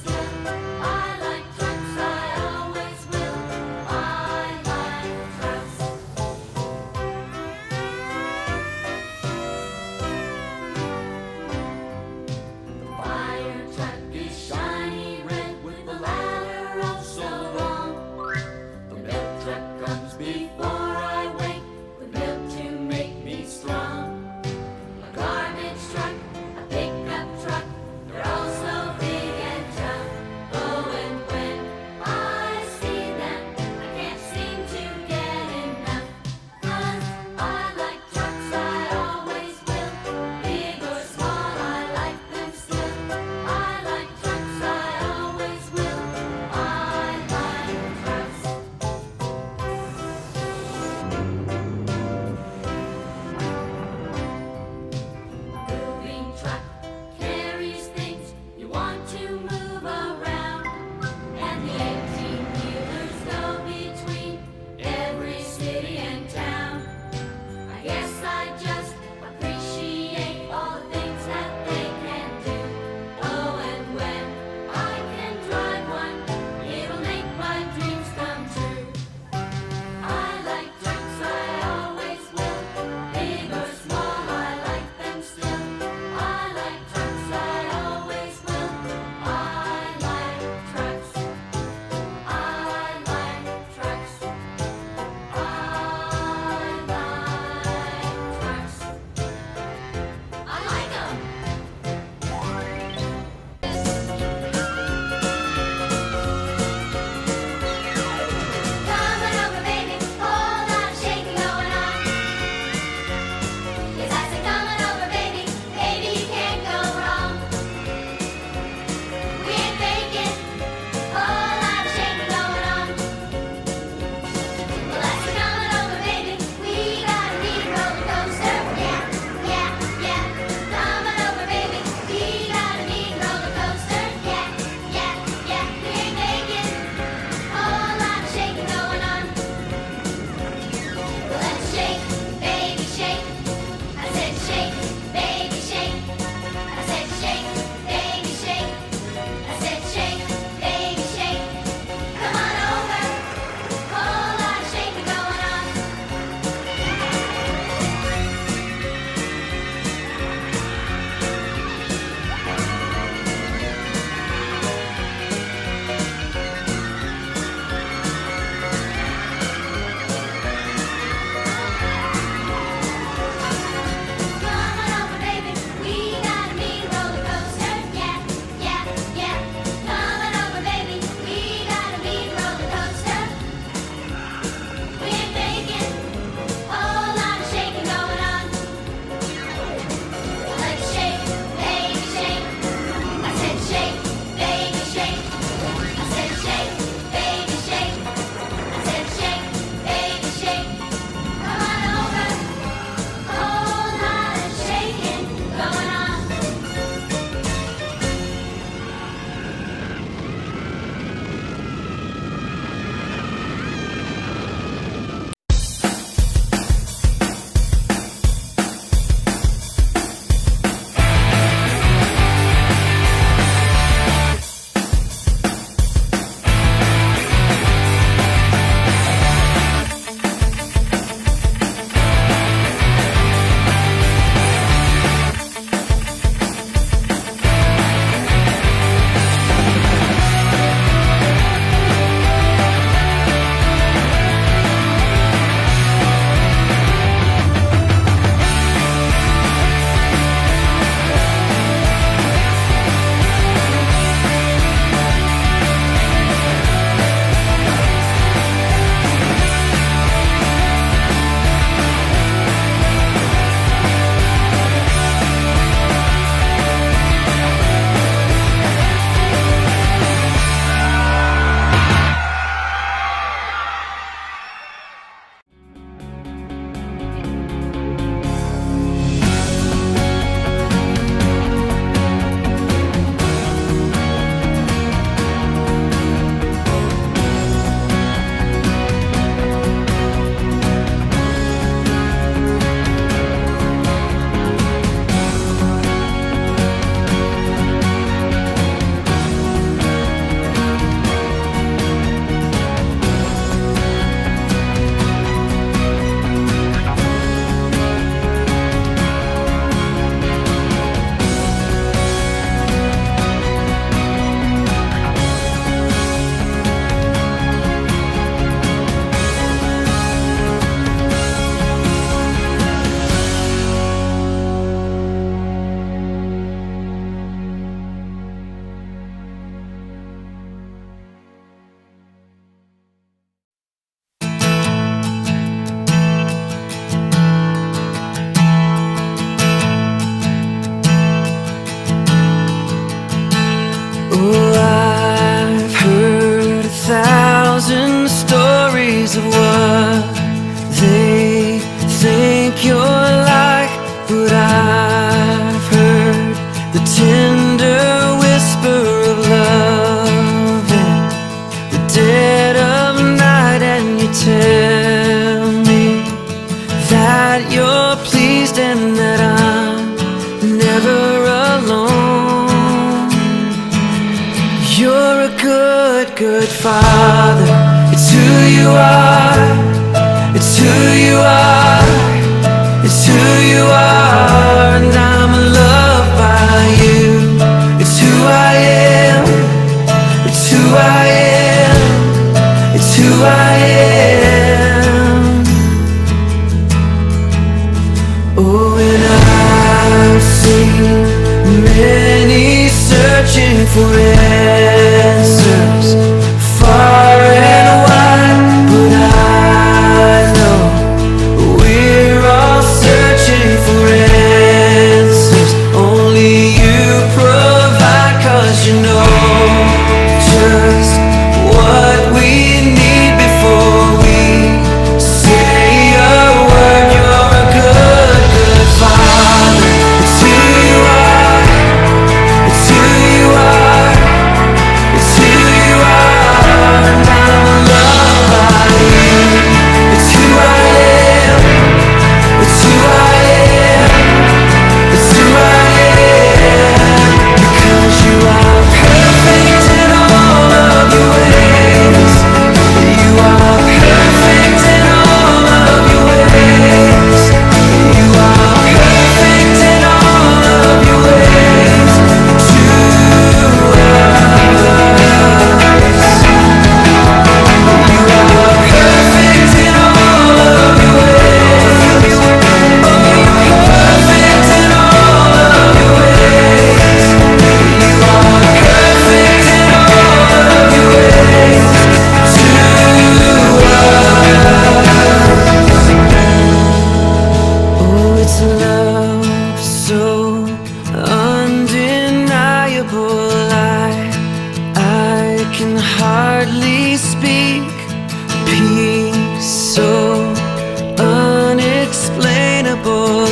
You're a good, good father. It's who you are. It's who you are. It's who you are. And I'm loved by you. It's who I am. It's who I am. It's who I am. Oh, and I've seen many searching for answers far and wide, but I know we're all searching for answers. Only you provide, 'cause you know just what we need before we say a word. You're a good, good father. It's who you are. It's who you are. It's who you are. And I'm loved by you. It's who I am. It's who I am. It's who I am. Because you are perfect in all of your ways. You are perfect in all of your ways. You are perfect in all of your ways to us. You are perfect in all of your ways. You're perfect in all of your ways. You are perfect in all of your ways to us. Oh, it's love so undeniable. I can hardly speak. Peace so unexplainable.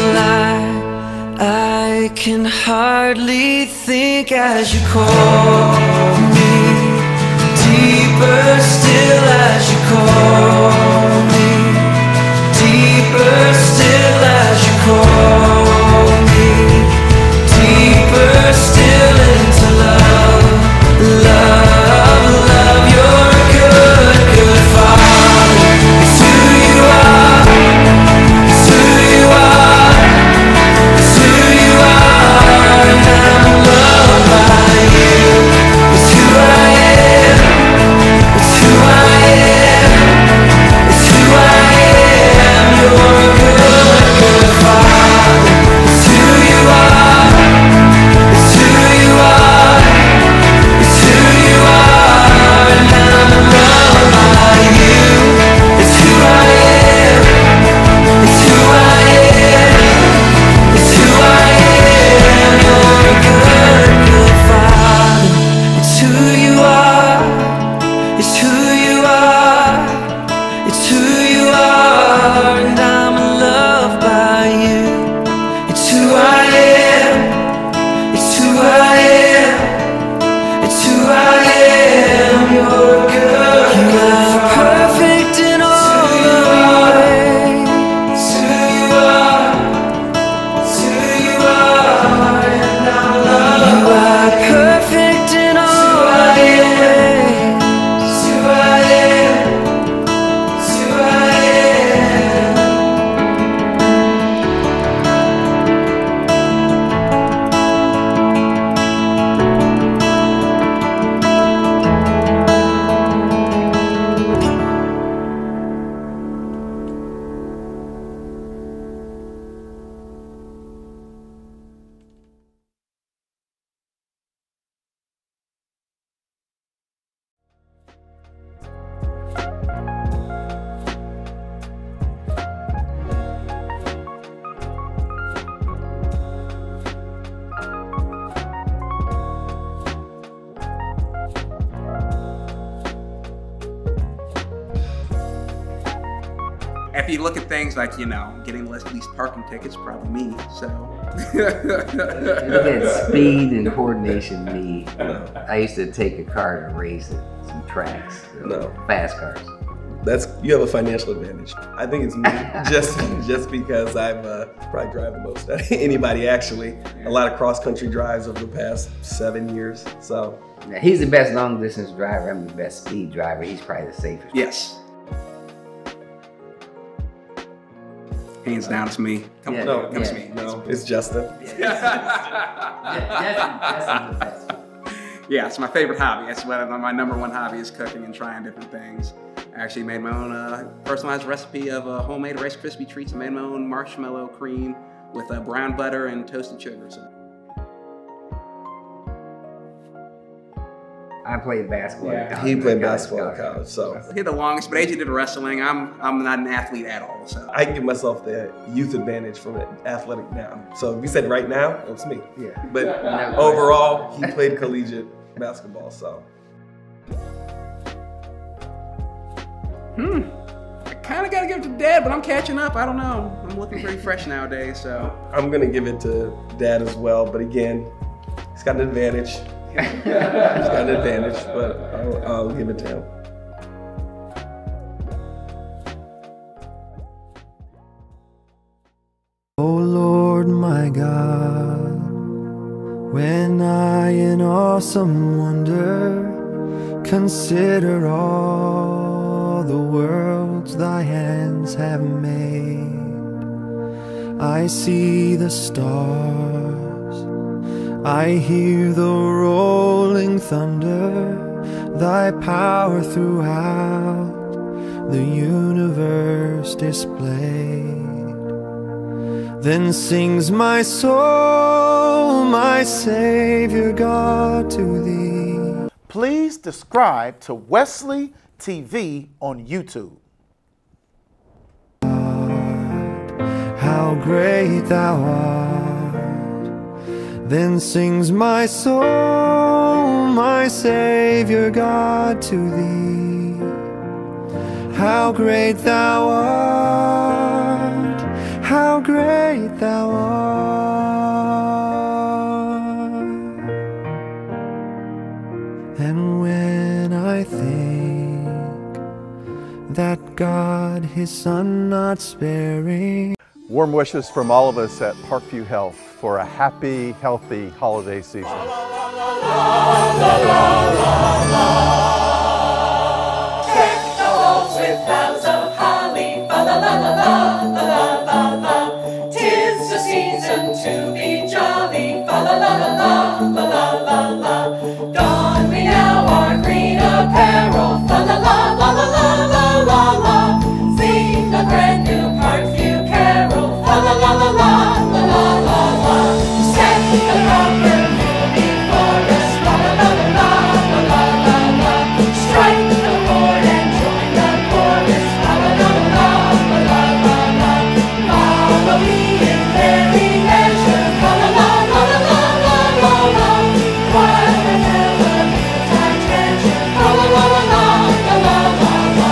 I can hardly think as you call me. Deeper still as you call me. Deeper still as you call me. Deeper still into love. Love, love, you're a good, good father. It's who you are. It's who you are. It's who you are. And I'm loved by you. It's who I am. It's who I am. It's who I am. You're a good, good father. It's who you are. It's who you are. It's who you are. And I'm loved by you. It's who I am. It's who I am. It's who I am. You're a good, good father. It's who you are. It's who you are. It's who you are. And I'm loved by you. It's who I am. It's who I am. It's who I am. You're good. You are perfect in all of your ways. It's who you are. It's who you are. And I'm loved. You are perfect in all of your ways. It's who I am. It's who I am. If you look at things like, you know, getting less least parking tickets, probably me, so. Look at speed and coordination me. I used to take a car to race at some tracks, fast cars. You have a financial advantage. I think it's me, just because I've probably drive the most out of anybody actually. A lot of cross-country drives over the past 7 years, so. Now, he's the best long-distance driver. I'm the best speed driver. He's probably the safest. Yes. Hands down, it's me. Come on, No, it's me. No, it's Justin. Justin's the best. Yeah, it's my favorite hobby. That's what my number one hobby is, cooking and trying different things. I actually made my own personalized recipe of homemade Rice Krispie treats. I made my own marshmallow cream with brown butter and toasted sugar. So. I played basketball in college. He played basketball in college, so. I did the longest, but AJ did the wrestling. I'm not an athlete at all, so. I can give myself the youth advantage from an athletic now. So if you said right now, it's me. Yeah. But overall, he played collegiate basketball, so. I kind of got to give it to Dad, but I'm catching up. I don't know. I'm looking pretty fresh nowadays, so. I'm gonna give it to Dad as well, but again, he's got an advantage. He's got an advantage, but I'll give it to him. Oh Lord my God, when I in awesome wonder consider all the worlds thy hands have made, I see the stars, I hear the rolling thunder, thy power throughout the universe displayed. Then sings my soul, my Savior God, to thee. Please subscribe to Wesley TV on YouTube. How great thou art. Then sings my soul, my Savior God, to thee. How great thou art, how great thou art. And when I think that God his Son not sparing. Warm wishes from all of us at Parkview Health for a happy, healthy holiday season. Deck the halls with boughs of holly, fa la la la la la la la. 'Tis the season to be jolly, fa la la la la la la la. Don we now our green apparel, fa la la la la la la la. Sing a brand new Parkview carol, fa la la la la la la la. Set the proper mood before us, la la la la la la la. Strike the chord and join the chorus, la la la la la la la. Follow me in merry measure, la la la la la la la la. What a melody I treasure, la la la la la la la la.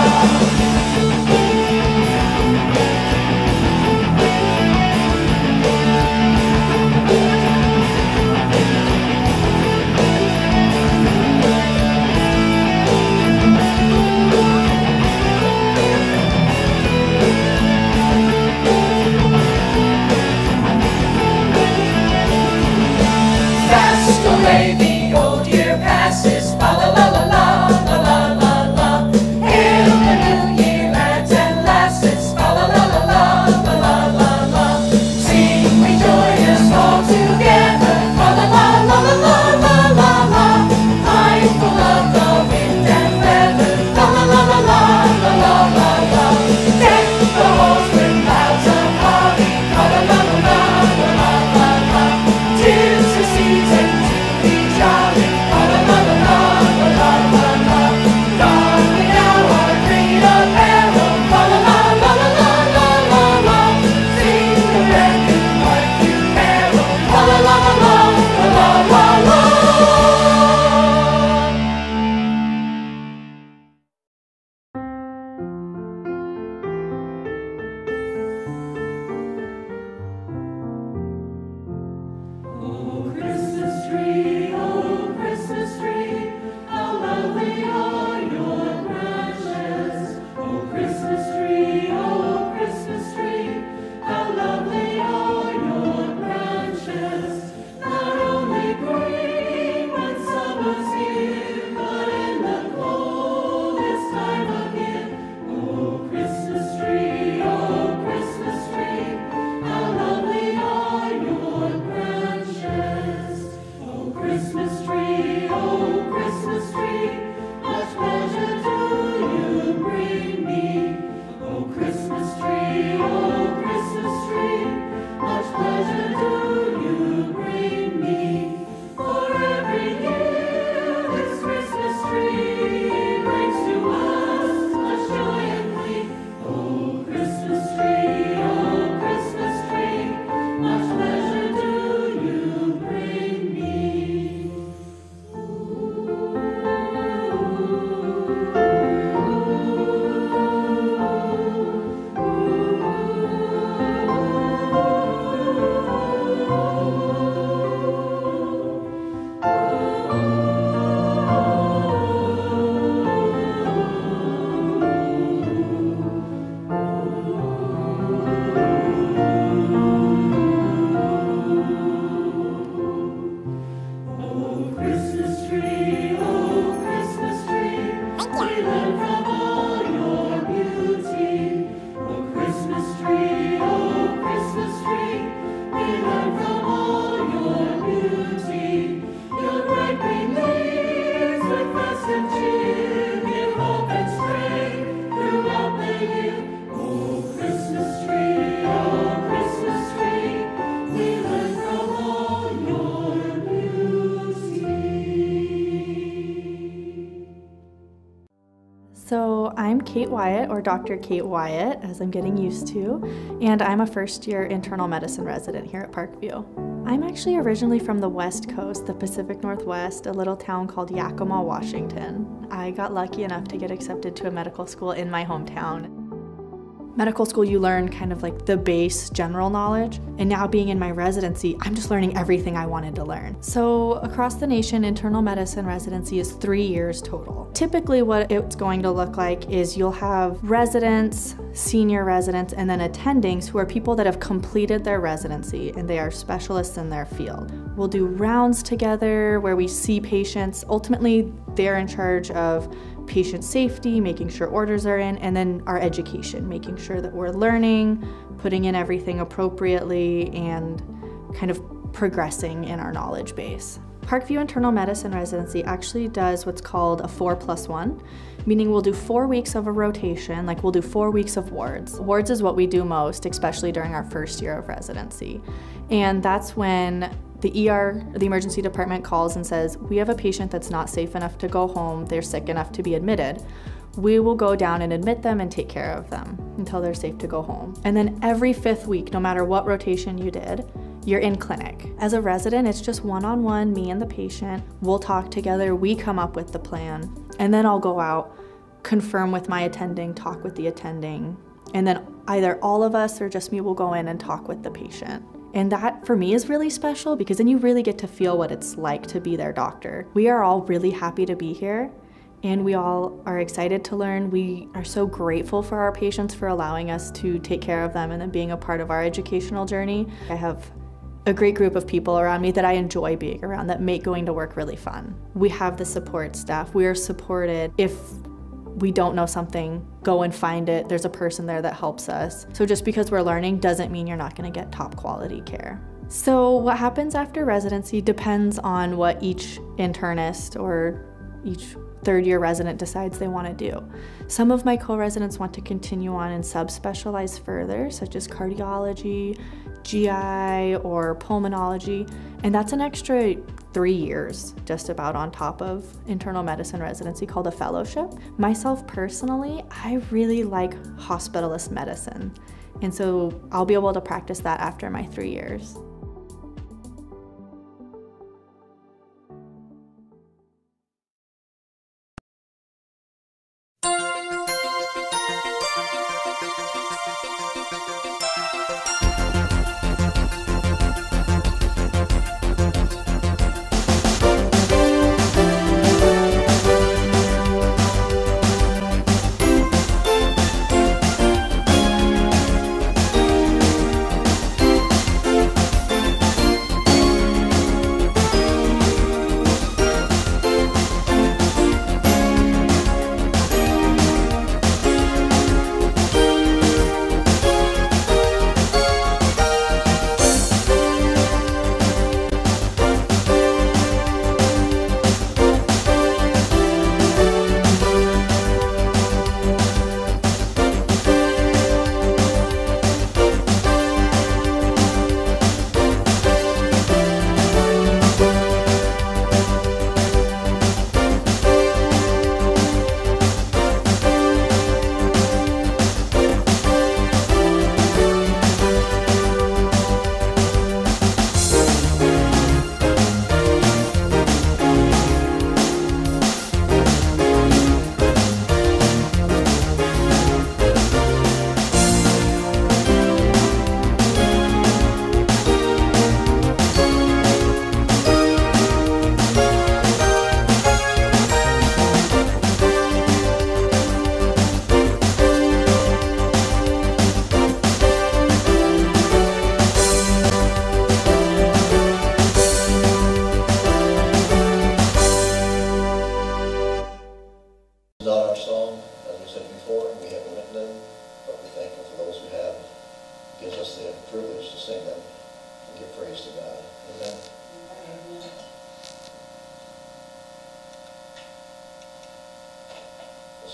Fast away the old year passes, fa la la la la la la la la. Hail the new year, lads and lasses, fa la la la la la la la la. Sing we joyous all together, fa la la la la la la la la. Mindful of the wind and weather, la la la la la la la la la. Deck the halls with boughs of holly, fa la la la la la la la la. 'Tis the season to be jolly, la la la la la la la one. We learn from all your beauty. Oh, Christmas tree, oh, Christmas tree. We learn from all your beauty. Your bright green leaves with festive cheer give hope and strength throughout the year. Oh, Christmas tree, oh, Christmas tree. We learn from all your beauty. So I'm Kate Wyatt, or Dr. Kate Wyatt, as I'm getting used to, and I'm a first-year internal medicine resident here at Parkview. I'm actually originally from the West Coast, the Pacific Northwest, a little town called Yakima, Washington. I got lucky enough to get accepted to a medical school in my hometown. Medical school, you learn kind of like the base general knowledge, and now being in my residency, I'm just learning everything I wanted to learn. So across the nation, internal medicine residency is 3 years total. Typically what it's going to look like is you'll have residents, senior residents, and then attendings who are people that have completed their residency and they are specialists in their field. We'll do rounds together where we see patients. Ultimately, they're in charge of patient safety, making sure orders are in, and then our education, making sure that we're learning, putting in everything appropriately, and kind of progressing in our knowledge base. Parkview Internal Medicine Residency actually does what's called a 4+1, meaning we'll do 4 weeks of a rotation, like we'll do 4 weeks of wards. Wards is what we do most, especially during our first year of residency. And that's when the ER, the emergency department, calls and says, we have a patient that's not safe enough to go home, they're sick enough to be admitted. We will go down and admit them and take care of them until they're safe to go home. And then every 5th week, no matter what rotation you did, you're in clinic. As a resident, it's just one-on-one, me and the patient. We'll talk together, we come up with the plan, and then I'll go out, confirm with my attending, talk with the attending, and then either all of us or just me will go in and talk with the patient. And that, for me, is really special because then you really get to feel what it's like to be their doctor. We are all really happy to be here, and we all are excited to learn. We are so grateful for our patients for allowing us to take care of them and then being a part of our educational journey. I have a great group of people around me that I enjoy being around, that make going to work really fun. We have the support staff. We are supported. If we don't know something, go and find it. There's a person there that helps us. So just because we're learning doesn't mean you're not going to get top quality care. So what happens after residency depends on what each internist or each third-year resident decides they want to do. Some of my co-residents want to continue on and subspecialize further, such as cardiology, GI, or pulmonology, and that's an extra 3 years just about on top of internal medicine residency, called a fellowship. Myself personally, I really like hospitalist medicine, and so I'll be able to practice that after my 3 years.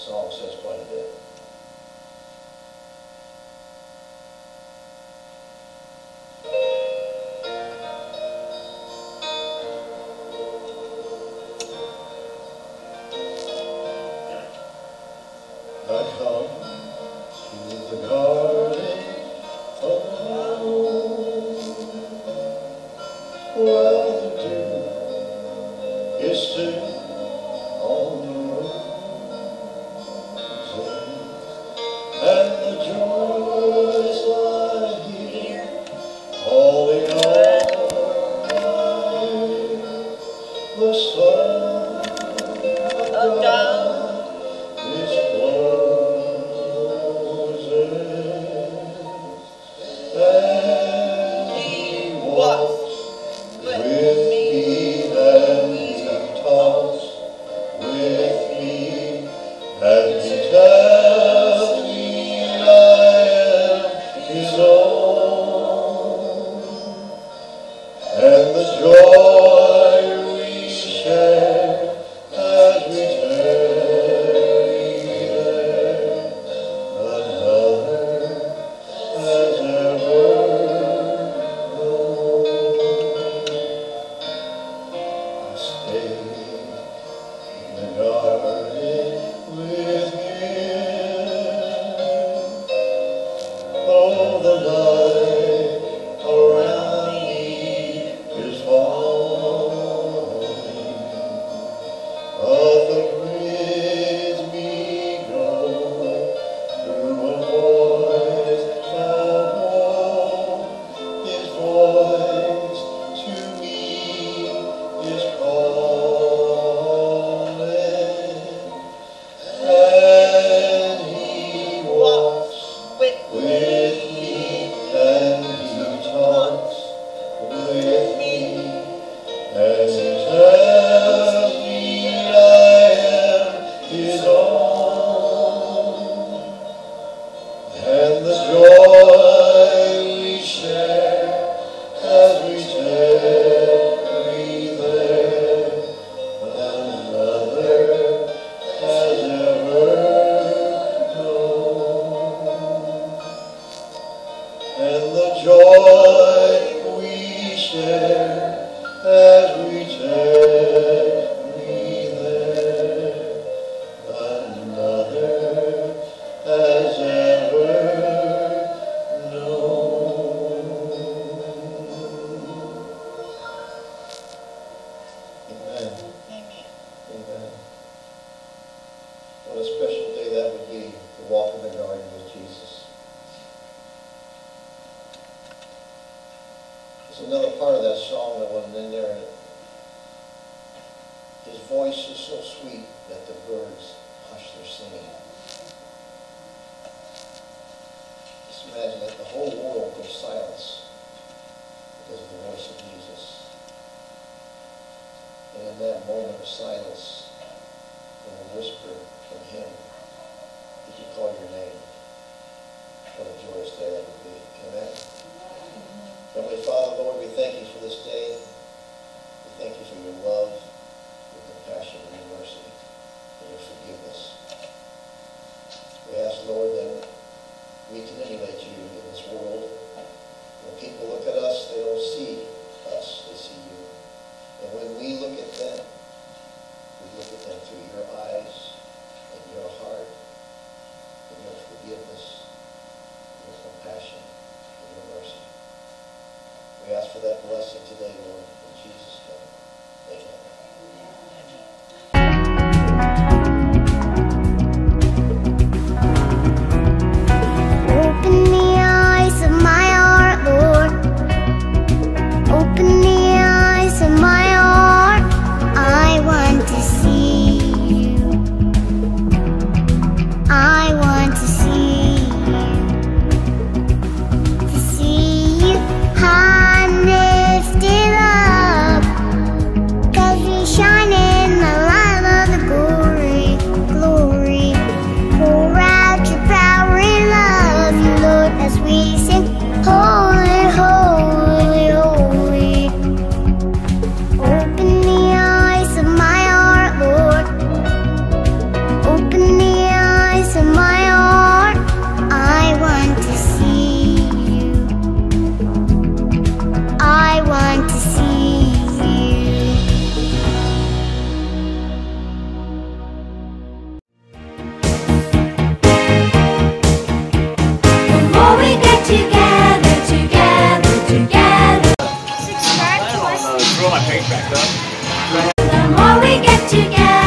song says quite a bit. I come to the garden alone, while the dew is still on the roses, and the joys lie here, falling on the sun of God is closing, and He walks with me, and He talks with me, and He tells me I am His own, and the joy we share as we tarry there, another has ever known. I stay in the garden with Him, though the night around me is falling, but the breeze me go through a voice found home. His voice to me is calling, and He walks with me, and He talks with me, and He tells me I am His own, and the joy we share as we tarry there, another has ever known, and the joy we share as we tarry there, another has ever known. Amen. Amen. What a special day that would be to walk in the garden with Jesus. There's another part of that song that wasn't in there. His voice is so sweet that the birds hush their singing. Just imagine that the whole world goes silence because of the voice of Jesus. And in that moment of silence, from a whisper from Him, He can call your name. What a joyous day that would be. Amen. Heavenly Father, Lord, we thank You for this day. We thank You for Your love, Your compassion, and Your mercy, and Your forgiveness. We ask, Lord, that we can emulate You in this world. When people look at us, they don't see us, they see You. And when we look at them, we look at them through Your eyes and Your heart and Your forgiveness, Your compassion, and Your mercy. We ask for that blessing today, Lord, in Jesus' name. Amen. Open the eyes of my heart, Lord. Open the eyes of my heart. I want to see You. I want to see You. To see You high and lifted up, 'cause You shine in the light of the glory, glory. Pour out Your power and love, You Lord, as we sing, holy, holy, holy. Open the eyes of my heart, Lord. Open the more we get together.